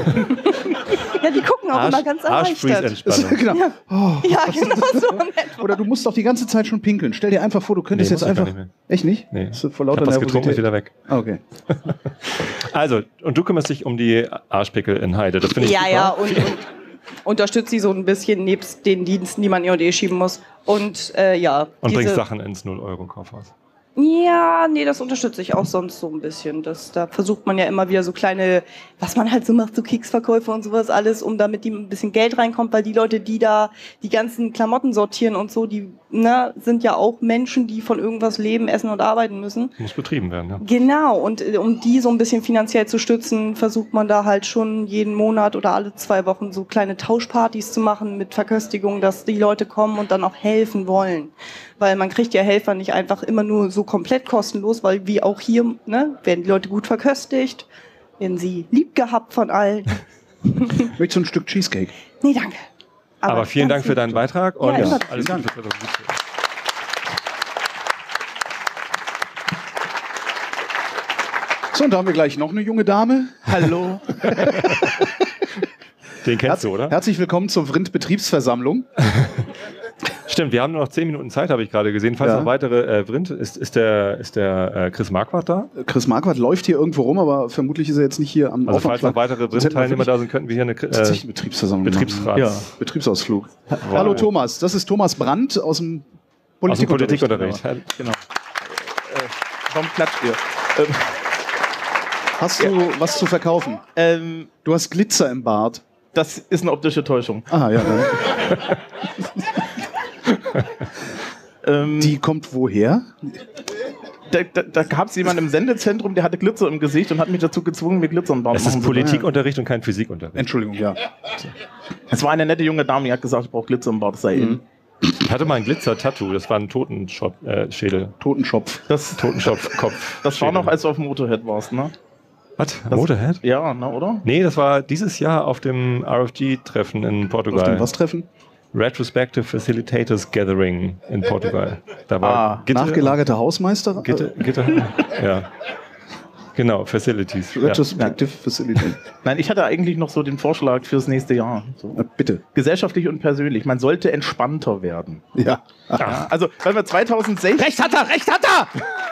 ja, die gucken auch immer ganz erleichtert. Das, Arschfreeze-Entspannung. genau. Oh, Ja, genau so in etwa. oder du musst doch die ganze Zeit schon pinkeln. Stell dir einfach vor, du könntest Nee, jetzt muss ich gar einfach. nicht mehr. Echt nicht? Nee. Das ist vor Ich lauter hab was getrunken, ist Nervosität. wieder weg. Ah, okay. Also, und du kümmerst dich um die Arschpickel in Heide. Das finde ich Ja, super. ja, und, und unterstützt sie so ein bisschen nebst den Diensten, die man eh und eh schieben muss. Und äh, ja. Und diese- bringst Sachen ins null Euro Kaufhaus. Ja, nee, das unterstütze ich auch sonst so ein bisschen. Das, da versucht man ja immer wieder so kleine, was man halt so macht, so Keksverkäufe und sowas alles, um damit die ein bisschen Geld reinkommt, weil die Leute, die da die ganzen Klamotten sortieren und so, die ne, sind ja auch Menschen, die von irgendwas leben, essen und arbeiten müssen. Muss betrieben werden, ja. Genau, und äh, um die so ein bisschen finanziell zu stützen, versucht man da halt schon jeden Monat oder alle zwei Wochen so kleine Tauschpartys zu machen mit Verköstigung, dass die Leute kommen und dann auch helfen wollen. Weil man kriegt ja Helfer nicht einfach immer nur so komplett kostenlos, weil wie auch hier ne, werden die Leute gut verköstigt, werden sie lieb gehabt von allen. Möchtest du ein Stück Cheesecake? Nee, danke. Aber, vielen ganz Dank für lieb. deinen Beitrag und Ja, immer. alles Vielen Gute für zwanzig siebzehn. So, und da haben wir gleich noch eine junge Dame. Hallo. Den kennst du, oder? Herzlich willkommen zur Vrind-Betriebsversammlung. Stimmt, wir haben nur noch zehn Minuten Zeit, habe ich gerade gesehen. Falls Ja. noch weitere äh, Vrind, ist, ist der, ist der äh, Chris Marquardt da? Chris Marquardt läuft hier irgendwo rum, aber vermutlich ist er jetzt nicht hier am Also falls noch Aufwachsplatz. weitere Sonst hätten wir Vrind-Teilnehmer wirklich da sind, könnten wir hier eine äh, tatsächlich eine Betriebsversammlung Betriebsrats... machen. Betriebsausflug. Hallo Thomas, das ist Thomas Brandt aus dem Aus dem Politikunterricht. Politikunterricht. Genau. Äh, warum klatscht ihr? Ähm, Hast du was zu verkaufen? ähm, Du hast Glitzer im Bart. das ist eine optische Täuschung. Ah, ja. Dann. Ähm, Die kommt woher? da da, da gab es jemanden im Sendezentrum, der hatte Glitzer im Gesicht und hat mich dazu gezwungen, mir Glitzer im Bart Es machen ist zu lassen. Politikunterricht und kein Physikunterricht. Entschuldigung, ja. Es war eine nette junge Dame, die hat gesagt, ich brauche Glitzer im Bart, das sei in. Ich hatte mal ein Glitzer-Tattoo, das war ein Totenschädel. Äh, Totenschopf. Das, Totenschopf-Kopf. das war noch, als du auf dem Motorhead warst, ne? Was? Motorhead? Ja, ne, oder? Nee, das war dieses Jahr auf dem R F G-Treffen in Portugal. Auf dem was treffen? Retrospective Facilitators Gathering in Portugal. Da war ah, Gitte, nachgelagerte Hausmeister? Gitte, Gitte, ja. Genau, Facilities. Retrospective ja. Facility. Nein, ich hatte eigentlich noch so den Vorschlag fürs nächste Jahr. So. Na, bitte. Gesellschaftlich und persönlich. Man sollte entspannter werden. Ja. ja also, wenn wir zweitausendsechzehn... Recht hat er, recht hat er!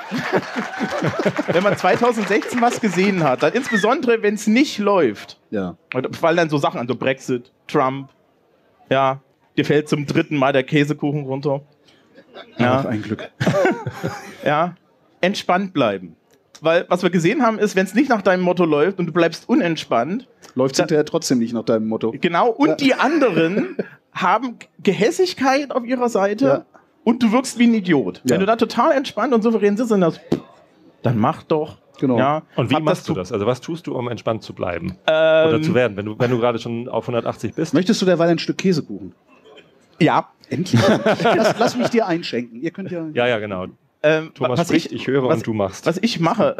Wenn man zweitausendsechzehn was gesehen hat, dann insbesondere, wenn es nicht läuft. Ja. Und fallen dann so Sachen an, so Brexit, Trump, ja, dir fällt zum dritten Mal der Käsekuchen runter. Ja. Ach, ein Glück. Ja, entspannt bleiben. Weil was wir gesehen haben, ist, wenn es nicht nach deinem Motto läuft und du bleibst unentspannt, läuft es hinterher trotzdem nicht nach deinem Motto. Genau, und ja. die anderen haben Gehässigkeit auf ihrer Seite ja. und du wirkst wie ein Idiot. Ja. Wenn du da total entspannt und souverän sitzt, dann, das, dann mach doch. Genau. Ja, und wie hab machst das du das? Also was tust du, um entspannt zu bleiben? Ähm, Oder zu werden, wenn du, wenn du gerade schon auf hundertachtzig bist? Möchtest du derweil ein Stück Käsekuchen? Ja. Endlich. lass, lass mich dir einschenken. Ihr könnt ja... Ja, ja, genau. Ähm, Thomas was spricht, ich, ich höre was, und du machst. Was ich mache,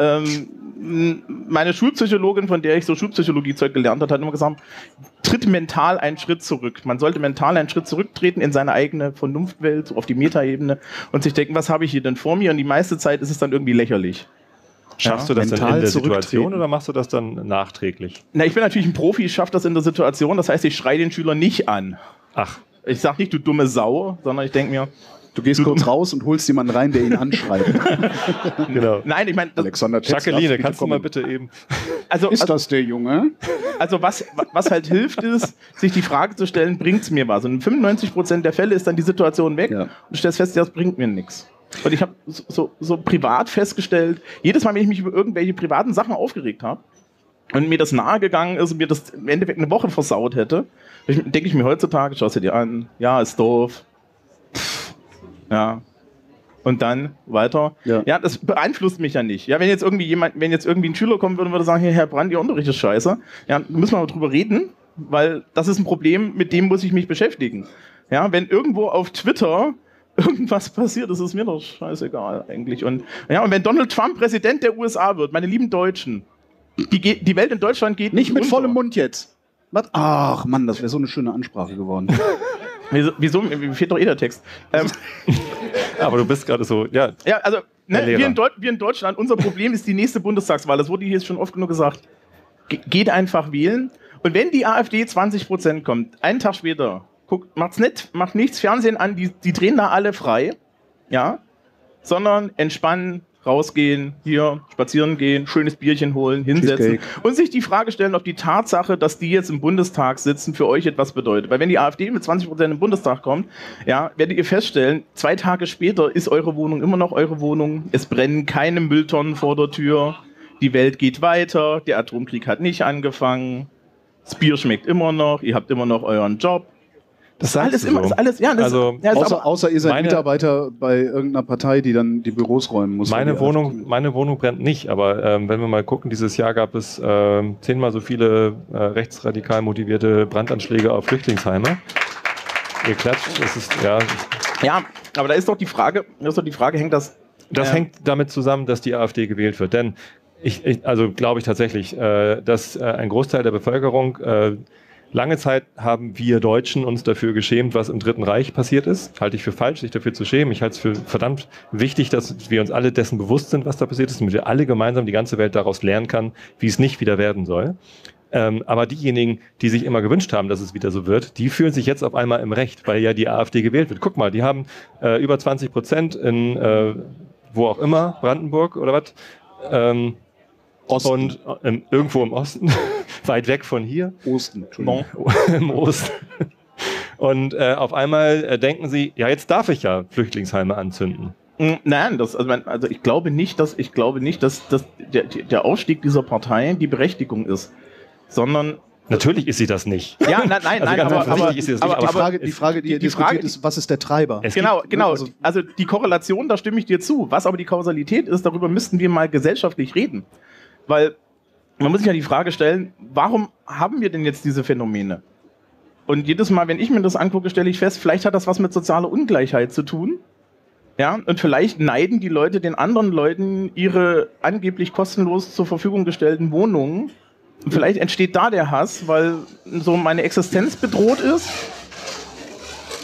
ähm, meine Schulpsychologin, von der ich so Schulpsychologie-Zeug gelernt habe, hat immer gesagt, tritt mental einen Schritt zurück. Man sollte mental einen Schritt zurücktreten in seine eigene Vernunftwelt, so auf die Metaebene und sich denken, was habe ich hier denn vor mir? Und die meiste Zeit ist es dann irgendwie lächerlich. Schaffst ja, du das dann in der Situation oder machst du das dann nachträglich? Na, ich bin natürlich ein Profi, ich schaffe das in der Situation. Das heißt, ich schreie den Schüler nicht an. Ach. Ich sage nicht, du dumme Sau, sondern ich denke mir... Du gehst du kurz raus und holst jemanden rein, der ihn anschreit. Genau. Nein, ich meine... Alexander Tetzlaff, Jacqueline, kannst kommen. du mal bitte eben... Also, ist also, das der Junge? Also was, was halt hilft, ist, sich die Frage zu stellen, bringt es mir was? Und in fünfundneunzig Prozent der Fälle ist dann die Situation weg ja. und du stellst fest, das bringt mir nichts. Und ich habe so, so, so privat festgestellt, jedes Mal, wenn ich mich über irgendwelche privaten Sachen aufgeregt habe und mir das nahegegangen ist und mir das im Endeffekt eine Woche versaut hätte, denke ich mir heutzutage, schau es dir an, ja, ist doof, Pff, ja, und dann weiter. Ja. ja, das beeinflusst mich ja nicht. Ja, wenn jetzt irgendwie jemand, wenn jetzt irgendwie ein Schüler kommen würde und würde sagen, hier, Herr Brand, Ihr Unterricht ist scheiße, ja, müssen wir mal drüber reden, weil das ist ein Problem, mit dem muss ich mich beschäftigen. Ja, wenn irgendwo auf Twitter irgendwas passiert, das ist mir doch scheißegal eigentlich. Und, ja, und wenn Donald Trump Präsident der U S A wird, meine lieben Deutschen, die, die Welt in Deutschland geht nicht nicht mit unter. vollem Mund jetzt. Was? Ach Mann, das wäre so eine schöne Ansprache geworden. Wieso? Wieso? Mir fehlt doch eh der Text. Ähm, Aber du bist gerade so, ja. Ja, also ne, wir, in wir in Deutschland, unser Problem ist die nächste Bundestagswahl. Das wurde hier schon oft genug gesagt. Ge geht einfach wählen. Und wenn die AfD zwanzig Prozent kommt, einen Tag später, guckt, macht's nicht, macht nichts Fernsehen an, die, die drehen da alle frei, ja, sondern entspannen, rausgehen, hier spazieren gehen, schönes Bierchen holen, hinsetzen Cheesecake. und sich die Frage stellen, ob die Tatsache, dass die jetzt im Bundestag sitzen, für euch etwas bedeutet. Weil wenn die AfD mit zwanzig Prozent im Bundestag kommt, ja, werdet ihr feststellen, zwei Tage später ist eure Wohnung immer noch eure Wohnung, es brennen keine Mülltonnen vor der Tür, die Welt geht weiter, der Atomkrieg hat nicht angefangen, das Bier schmeckt immer noch, ihr habt immer noch euren Job. Das ist alles immer, so. ist alles, ja, das also, ist, ja, ist außer, aber, außer ihr seid meine, Mitarbeiter bei irgendeiner Partei, die dann die Büros räumen muss. Meine Wohnung, meine Wohnung brennt nicht, aber ähm, wenn wir mal gucken, dieses Jahr gab es ähm, zehnmal so viele äh, rechtsradikal motivierte Brandanschläge auf Flüchtlingsheime. Ihr klatscht, das ist, ja. Ja, aber da ist doch die Frage, da ist doch die Frage, hängt das... Das äh, hängt damit zusammen, dass die AfD gewählt wird, denn ich, ich also glaube ich tatsächlich, äh, dass äh, ein Großteil der Bevölkerung äh, lange Zeit haben wir Deutschen uns dafür geschämt, was im Dritten Reich passiert ist. Halte ich für falsch, sich dafür zu schämen. Ich halte es für verdammt wichtig, dass wir uns alle dessen bewusst sind, was da passiert ist, damit wir alle gemeinsam die ganze Welt daraus lernen kann, wie es nicht wieder werden soll. Ähm, aber diejenigen, die sich immer gewünscht haben, dass es wieder so wird, die fühlen sich jetzt auf einmal im Recht, weil ja die AfD gewählt wird. Guck mal, die haben äh, über zwanzig Prozent in äh, wo auch immer, Brandenburg oder was, ähm, Osten. Und äh, irgendwo im Osten, weit weg von hier. Osten, Entschuldigung. Im Osten. Und äh, auf einmal äh, denken sie, ja, jetzt darf ich ja Flüchtlingsheime anzünden. Nein, das, also, also ich glaube nicht, dass, ich glaube nicht, dass, dass der, der Aufstieg dieser Partei die Berechtigung ist, sondern... Natürlich ist sie das nicht. Ja, nein, nein, also nein, ganz aber, aber, ist sie das aber, nicht. Die Frage, die Frage, die, die, die die diskutiert Frage, ist, was ist der Treiber? Es genau, gibt, genau. Also, also die Korrelation, da stimme ich dir zu. Was aber die Kausalität ist, darüber müssten wir mal gesellschaftlich reden. Weil man muss sich ja die Frage stellen, warum haben wir denn jetzt diese Phänomene? Und jedes Mal, wenn ich mir das angucke, stelle ich fest, vielleicht hat das was mit sozialer Ungleichheit zu tun. Ja, und vielleicht neiden die Leute den anderen Leuten ihre angeblich kostenlos zur Verfügung gestellten Wohnungen. Und vielleicht entsteht da der Hass, weil so meine Existenz bedroht ist.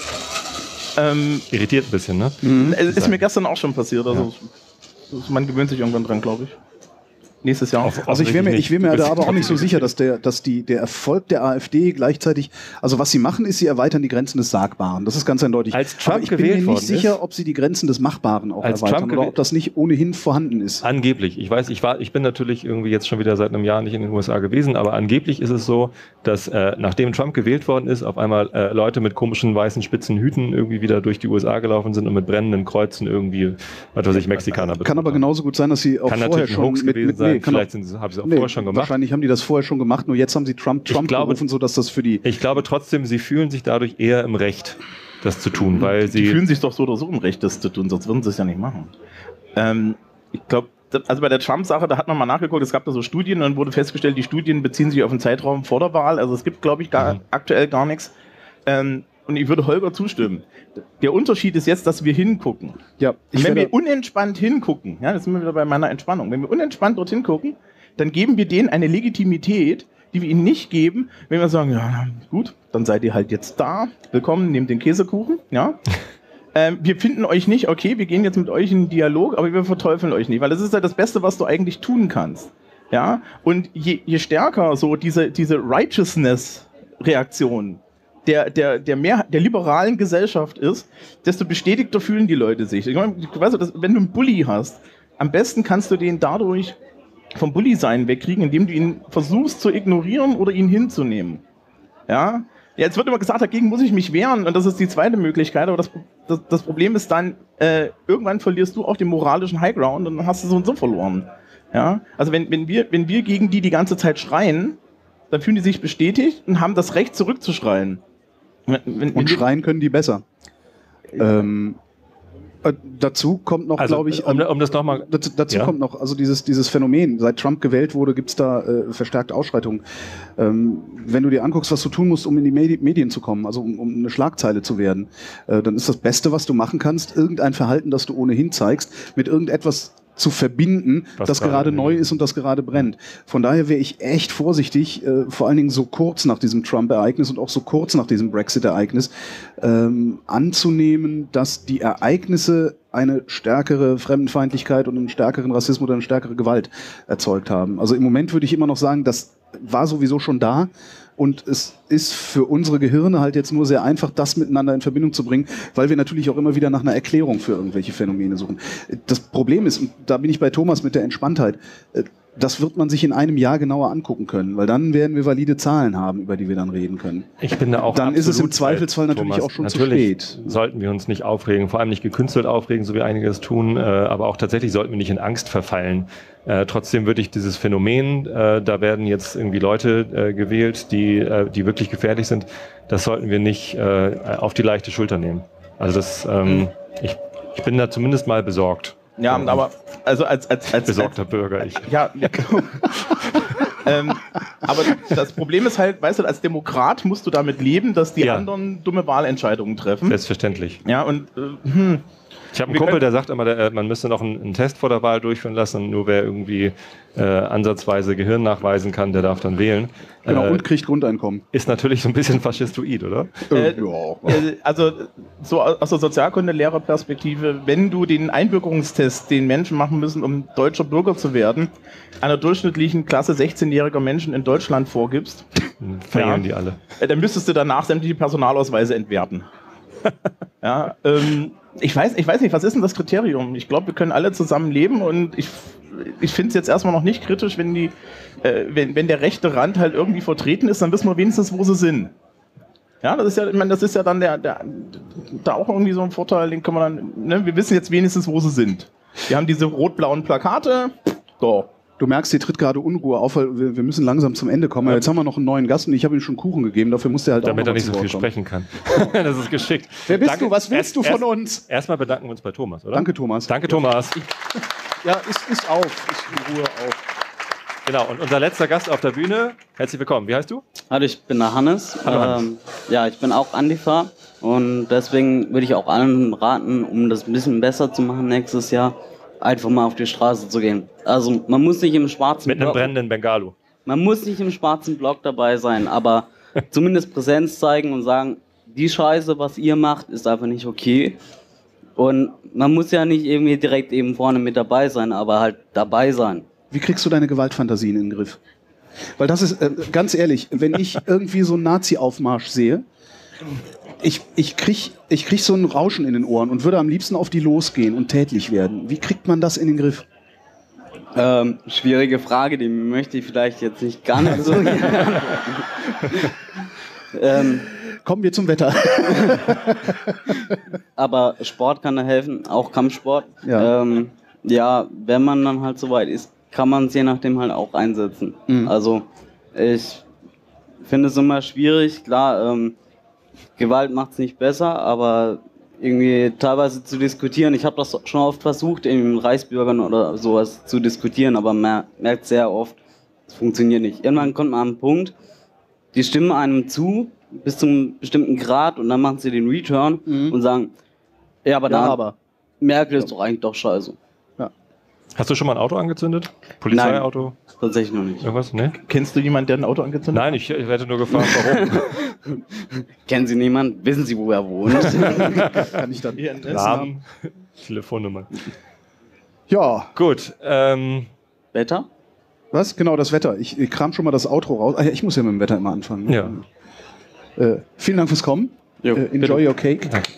Ähm, Irritiert ein bisschen, ne? Mhm. Es ist mir gestern auch schon passiert. Also ja. Man gewöhnt sich irgendwann dran, glaube ich. Nächstes Jahr. Auf, also ich wäre mir, ich wär mir da aber auch nicht so sicher, dass der, dass die, der Erfolg der AfD gleichzeitig, also was sie machen, ist, sie erweitern die Grenzen des Sagbaren. Das ist ganz eindeutig. Als Trump aber ich bin gewählt mir nicht sicher, ist, ob sie die Grenzen des Machbaren auch als erweitern Trump oder ob das nicht ohnehin vorhanden ist. Angeblich. Ich weiß, ich war, ich bin natürlich irgendwie jetzt schon wieder seit einem Jahr nicht in den U S A gewesen, aber angeblich ist es so, dass äh, nachdem Trump gewählt worden ist, auf einmal äh, Leute mit komischen weißen spitzen Hüten irgendwie wieder durch die U S A gelaufen sind und mit brennenden Kreuzen irgendwie, was weiß ich, Mexikaner betrifft. Kann aber genauso gut sein, dass sie auch kann vorher natürlich ein schon Hoax mit, gewesen mit sein. nee, Vielleicht sind sie, haben sie auch nee, vorher schon gemacht. Wahrscheinlich haben die das vorher schon gemacht, nur jetzt haben sie Trump Trump glaube, gerufen, sodass das für die... Ich glaube trotzdem, sie fühlen sich dadurch eher im Recht, das zu tun, weil sie... Die fühlen sich doch so oder so im Recht, das zu tun, sonst würden sie es ja nicht machen. Ähm, ich glaube, also bei der Trump-Sache, da hat man mal nachgeguckt, es gab da so Studien und dann wurde festgestellt, die Studien beziehen sich auf einen Zeitraum vor der Wahl, also es gibt, glaube ich, gar, mhm. aktuell gar nichts. Ähm, und ich würde Holger zustimmen. Der Unterschied ist jetzt, dass wir hingucken. Ja, ich und wenn werde, wir unentspannt hingucken, ja, das sind wir wieder bei meiner Entspannung, wenn wir unentspannt dorthin gucken, dann geben wir denen eine Legitimität, die wir ihnen nicht geben, wenn wir sagen, ja, gut, dann seid ihr halt jetzt da, willkommen, nehmt den Käsekuchen, ja. ähm, wir finden euch nicht, okay, wir gehen jetzt mit euch in einen Dialog, aber wir verteufeln euch nicht, weil das ist ja das Beste, was du eigentlich tun kannst, ja. Und je, je stärker so diese, diese Righteousness-Reaktion der, der, der, mehr, der liberalen Gesellschaft ist, desto bestätigter fühlen die Leute sich. Ich meine, weißt du, das, wenn du einen Bully hast, am besten kannst du den dadurch vom Bully-Sein wegkriegen, indem du ihn versuchst zu ignorieren oder ihn hinzunehmen. Ja? Ja, jetzt wird immer gesagt, dagegen muss ich mich wehren und das ist die zweite Möglichkeit, aber das, das, das Problem ist dann, äh, irgendwann verlierst du auch den moralischen Highground und dann hast du so und so verloren. Ja? Also wenn, wenn, wir, wenn wir gegen die die ganze Zeit schreien, dann fühlen die sich bestätigt und haben das Recht zurückzuschreien. Wenn, wenn, und wenn schreien können die besser. Ähm, Äh, dazu kommt noch, also, glaube ich, um, um das noch mal, dazu, dazu ja? kommt noch, also dieses, dieses Phänomen, seit Trump gewählt wurde, gibt es da äh, verstärkte Ausschreitungen. Ähm, wenn du dir anguckst, was du tun musst, um in die Medi- Medien zu kommen, also um, um eine Schlagzeile zu werden, äh, dann ist das Beste, was du machen kannst, irgendein Verhalten, das du ohnehin zeigst, mit irgendetwas zu verbinden, Was das gerade gerade neu ist und das gerade brennt. Von daher wäre ich echt vorsichtig, äh, vor allen Dingen so kurz nach diesem Trump-Ereignis und auch so kurz nach diesem Brexit-Ereignis, ähm, anzunehmen, dass die Ereignisse eine stärkere Fremdenfeindlichkeit und einen stärkeren Rassismus oder eine stärkere Gewalt erzeugt haben. Also im Moment würde ich immer noch sagen, das war sowieso schon da. Und es ist für unsere Gehirne halt jetzt nur sehr einfach, das miteinander in Verbindung zu bringen, weil wir natürlich auch immer wieder nach einer Erklärung für irgendwelche Phänomene suchen. Das Problem ist, und da bin ich bei Thomas mit der Entspanntheit, das wird man sich in einem Jahr genauer angucken können, weil dann werden wir valide Zahlen haben, über die wir dann reden können. Ich bin da auch Dann ist es im absolut Zweifelsfall bei natürlich Thomas. auch schon natürlich zu spät. Sollten wir uns nicht aufregen, vor allem nicht gekünstelt aufregen, so wie einige es tun, äh, aber auch tatsächlich sollten wir nicht in Angst verfallen. Äh, trotzdem würde ich dieses Phänomen, äh, da werden jetzt irgendwie Leute äh, gewählt, die, äh, die wirklich gefährlich sind, das sollten wir nicht äh, auf die leichte Schulter nehmen. Also das, ähm, mhm. ich, ich bin da zumindest mal besorgt. Ja, aber also als als als besorgter als, Bürger ich. Ja. ja. ähm, aber das Problem ist halt, weißt du, als Demokrat musst du damit leben, dass die ja. anderen dumme Wahlentscheidungen treffen. Selbstverständlich. Ja, und äh, hm. Ich habe einen Kumpel, der sagt immer, der, man müsste noch einen, einen Test vor der Wahl durchführen lassen und nur wer irgendwie äh, ansatzweise Gehirn nachweisen kann, der darf dann wählen. Genau, äh, und kriegt Grundeinkommen. Ist natürlich so ein bisschen faschistoid, oder? Äh, ja. äh, also so aus der Sozialkunde-Lehrerperspektive, wenn du den Einbürgerungstest, den Menschen machen müssen, um deutscher Bürger zu werden, einer durchschnittlichen Klasse sechzehnjähriger Menschen in Deutschland vorgibst, fehlen ja, die alle. Äh, dann müsstest du danach sämtliche Personalausweise entwerten. ja, ähm, ich weiß, ich weiß nicht, was ist denn das Kriterium? Ich glaube, wir können alle zusammen leben und ich, ich finde es jetzt erstmal noch nicht kritisch, wenn, die, äh, wenn, wenn der rechte Rand halt irgendwie vertreten ist, dann wissen wir wenigstens, wo sie sind. Ja, das ist ja, ich meine, das ist ja dann der, der, da auch irgendwie so ein Vorteil, den kann man dann, ne, wir wissen jetzt wenigstens, wo sie sind. Wir haben diese rot-blauen Plakate, so. Du merkst, hier tritt gerade Unruhe auf, weil wir, wir müssen langsam zum Ende kommen. Ja. Jetzt haben wir noch einen neuen Gast und ich habe ihm schon Kuchen gegeben, dafür muss der halt Damit auch er nicht so viel kommen. sprechen kann. Das ist geschickt. Wer bist Danke. du? Was willst erst, du von erst, uns? Erstmal bedanken wir uns bei Thomas, oder? Danke, Thomas. Danke, Thomas. Ja, ist, ist auf. Ist in Ruhe auf. Genau, und unser letzter Gast auf der Bühne, herzlich willkommen. Wie heißt du? Hallo, ich bin der Hannes. Hallo, Hannes. Ähm, ja, ich bin auch Antifa und deswegen würde ich auch allen raten, um das ein bisschen besser zu machen nächstes Jahr, einfach mal auf die Straße zu gehen. Also man muss nicht im schwarzen Mit einem Block, brennenden Bengalo. Man muss nicht im schwarzen Block dabei sein, aber zumindest Präsenz zeigen und sagen, die Scheiße, was ihr macht, ist einfach nicht okay. Und man muss ja nicht irgendwie direkt eben vorne mit dabei sein, aber halt dabei sein. Wie kriegst du deine Gewaltfantasien in den Griff? Weil das ist, äh, ganz ehrlich, wenn ich irgendwie so einen Nazi-Aufmarsch sehe, ich, ich krieg, ich krieg so ein Rauschen in den Ohren und würde am liebsten auf die losgehen und tätlich werden. Wie kriegt man das in den Griff? Ähm, schwierige Frage, die möchte ich vielleicht jetzt nicht gar nicht so gerne. ähm, Kommen wir zum Wetter. Aber Sport kann da helfen, auch Kampfsport. Ja. Ähm, ja, wenn man dann halt soweit ist, kann man es je nachdem halt auch einsetzen. Mhm. Also ich finde es immer schwierig, klar, ähm, Gewalt macht es nicht besser, aber irgendwie teilweise zu diskutieren. Ich habe das schon oft versucht, in Reichsbürgern oder sowas zu diskutieren, aber man merkt sehr oft, es funktioniert nicht. Irgendwann kommt man an einen Punkt, die stimmen einem zu, bis zu einem bestimmten Grad und dann machen sie den Return Mhm. und sagen, ja, aber Ja, da aber. Merkel ist doch eigentlich doch scheiße. Hast du schon mal ein Auto angezündet? Polizeiauto? Tatsächlich noch nicht. Irgendwas? Ne? Kennst du jemanden, der ein Auto angezündet Nein, ich, ich hätte nur gefragt, warum. Kennen Sie niemanden? Wissen Sie, wo er wohnt? Kann ich dann Namen, Telefonnummer. Ja. Gut. Ähm, Wetter? Was? Genau, das Wetter. Ich, ich kram schon mal das Outro raus. Ah, ja, ich muss ja mit dem Wetter immer anfangen. Ja. Äh, vielen Dank fürs Kommen. Jo, äh, enjoy your cake. Danke.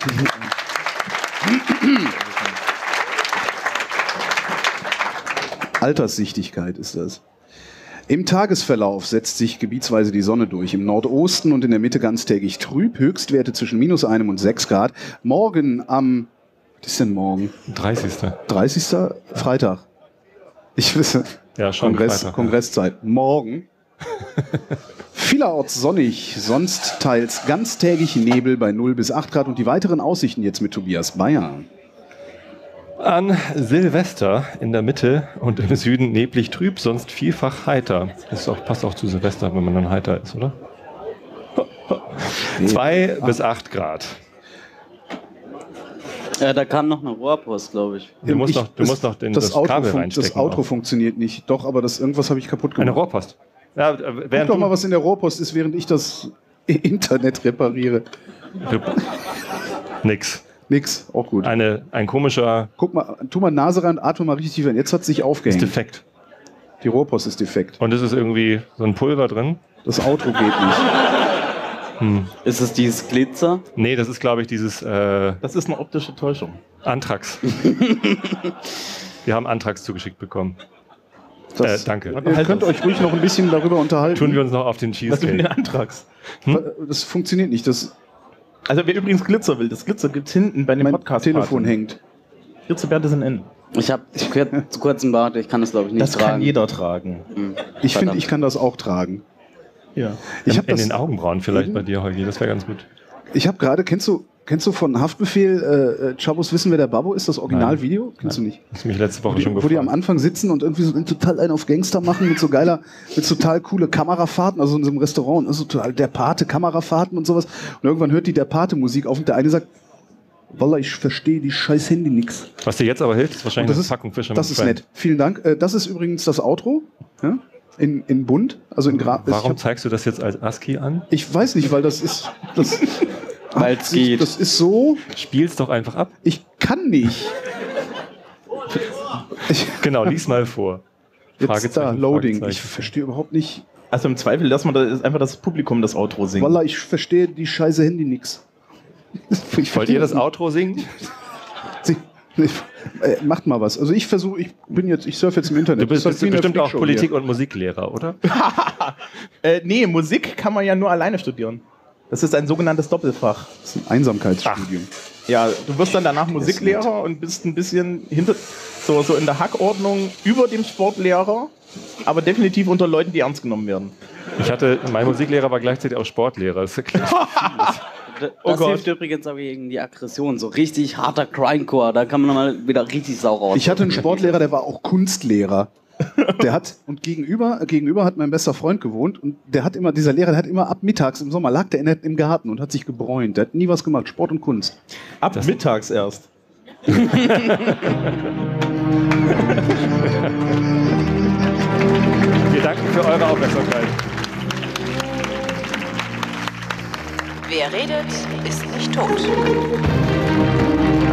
Alterssichtigkeit ist das. Im Tagesverlauf setzt sich gebietsweise die Sonne durch. Im Nordosten und in der Mitte ganztägig trüb. Höchstwerte zwischen minus einem und sechs Grad. Morgen am, was ist denn morgen? dreißigsten dreißigsten Freitag. Ich wisse. Ja, schon Kongress, Freitag, ja. Kongresszeit. Morgen. Vielerorts sonnig, sonst teils ganztägig Nebel bei null bis acht Grad. Und die weiteren Aussichten jetzt mit Tobias Bayer. An Silvester in der Mitte und im Süden neblig trüb, sonst vielfach heiter. Das ist auch, passt auch zu Silvester, wenn man dann heiter ist, oder? Zwei bis acht Grad. Ja, da kam noch eine Rohrpost, glaube ich. Du musst Ich- noch, du musst noch den, das, das, Auto Kabel fun- reinstecken. Das Auto auch. funktioniert nicht. Doch, aber das, irgendwas habe ich kaputt gemacht. Eine Rohrpost. Ja, äh, Guck während doch du, mal, was in der Rohrpost ist, während ich das Internet repariere. du, nix. Nix, auch gut. Eine, ein komischer Guck mal, tu mal Nase rein, atme mal richtig rein. Jetzt hat es sich ist aufgehängt. defekt. Die Rohrpost ist defekt. Und es ist irgendwie so ein Pulver drin. Das Auto geht nicht. Hm. Ist es dieses Glitzer? Nee, das ist, glaube ich, dieses äh, Das ist eine optische Täuschung. Antrax. Wir haben Antrax zugeschickt bekommen. Das, Äh, danke. Ihr könnt euch ruhig noch ein bisschen darüber unterhalten. Tun wir uns noch auf den Was ist mit den Cheesecake. Antrags? Das funktioniert nicht. Das, Also wer übrigens Glitzer will, das Glitzer gibt es hinten bei dem mein Podcast. Telefon hängt. Glitzerbeerte sind in. Ich habe zu, kur zu kurzen Bart, ich kann das glaube ich nicht Das tragen. kann jeder tragen. Hm. Ich finde, Verdammt. ich kann das auch tragen. Ja. Ich In, habe in das. den Augenbrauen vielleicht bei dir, Holgi. Das wäre ganz gut. Ich habe gerade, kennst du, kennst du von Haftbefehl äh, äh, Chabos Wissen, wer der Babbo ist? Das Originalvideo? Kennst du nicht? Hast du mich letzte Woche Wo die, schon wo die am gefragt. Anfang sitzen und irgendwie so total einen auf Gangster machen mit so geiler, mit so total coole Kamerafahrten, also in so einem Restaurant, also total der Pate Kamerafahrten und sowas. Und irgendwann hört die der Pate Musik auf und der eine sagt, Wallah, ich verstehe die scheiß Handy nix. Was dir jetzt aber hilft, ist Und wahrscheinlich das eine ist, Packung Fischer das mit ist Friend. nett. Vielen Dank. Äh, Das ist übrigens das Outro. Ja? In, in bunt, also in Gra ich, Warum hab, zeigst du das jetzt als ASCII an? ich weiß nicht, weil das ist, das, Weil's ich- geht. das ist so, Spiel's doch einfach ab. ich kann nicht. Ich, Genau, lies mal vor. jetzt da, Loading. Ich Fragezeichen. verstehe überhaupt nicht. Also im Zweifel lassen wir das einfach das Publikum das Outro singen. Wallah, ich verstehe die scheiße Handy nix. Ich Wollt ihr das Outro singen? Sie, äh, macht mal was. Also ich versuche, ich bin jetzt, ich surfe jetzt im Internet. Du bist, Das ist bist wie in der bestimmt auch Freakshow Politik- hier. und Musiklehrer, oder? Äh, nee, Musik kann man ja nur alleine studieren. Das ist ein sogenanntes Doppelfach. Das ist ein Einsamkeitsstudium. Ja, du wirst dann danach Musiklehrer und bist ein bisschen hinter, so, so in der Hackordnung über dem Sportlehrer, aber definitiv unter Leuten, die ernst genommen werden. Ich hatte, mein Musiklehrer war gleichzeitig auch Sportlehrer. Das erklärt vieles. Das Oh Gott. hilft übrigens aber gegen die Aggression. So richtig harter Grindcore, da kann man mal wieder richtig sau raus. Ich hatte einen Sportlehrer, der war auch Kunstlehrer. Der hat, und gegenüber, gegenüber hat mein bester Freund gewohnt und der hat immer, dieser Lehrer, der hat immer ab mittags im Sommer lag der in, der- im Garten und hat sich gebräunt. Der hat nie was gemacht, Sport und Kunst. Ab Das- mittags erst. Wir danken für eure Aufmerksamkeit. Wer redet, ist nicht tot.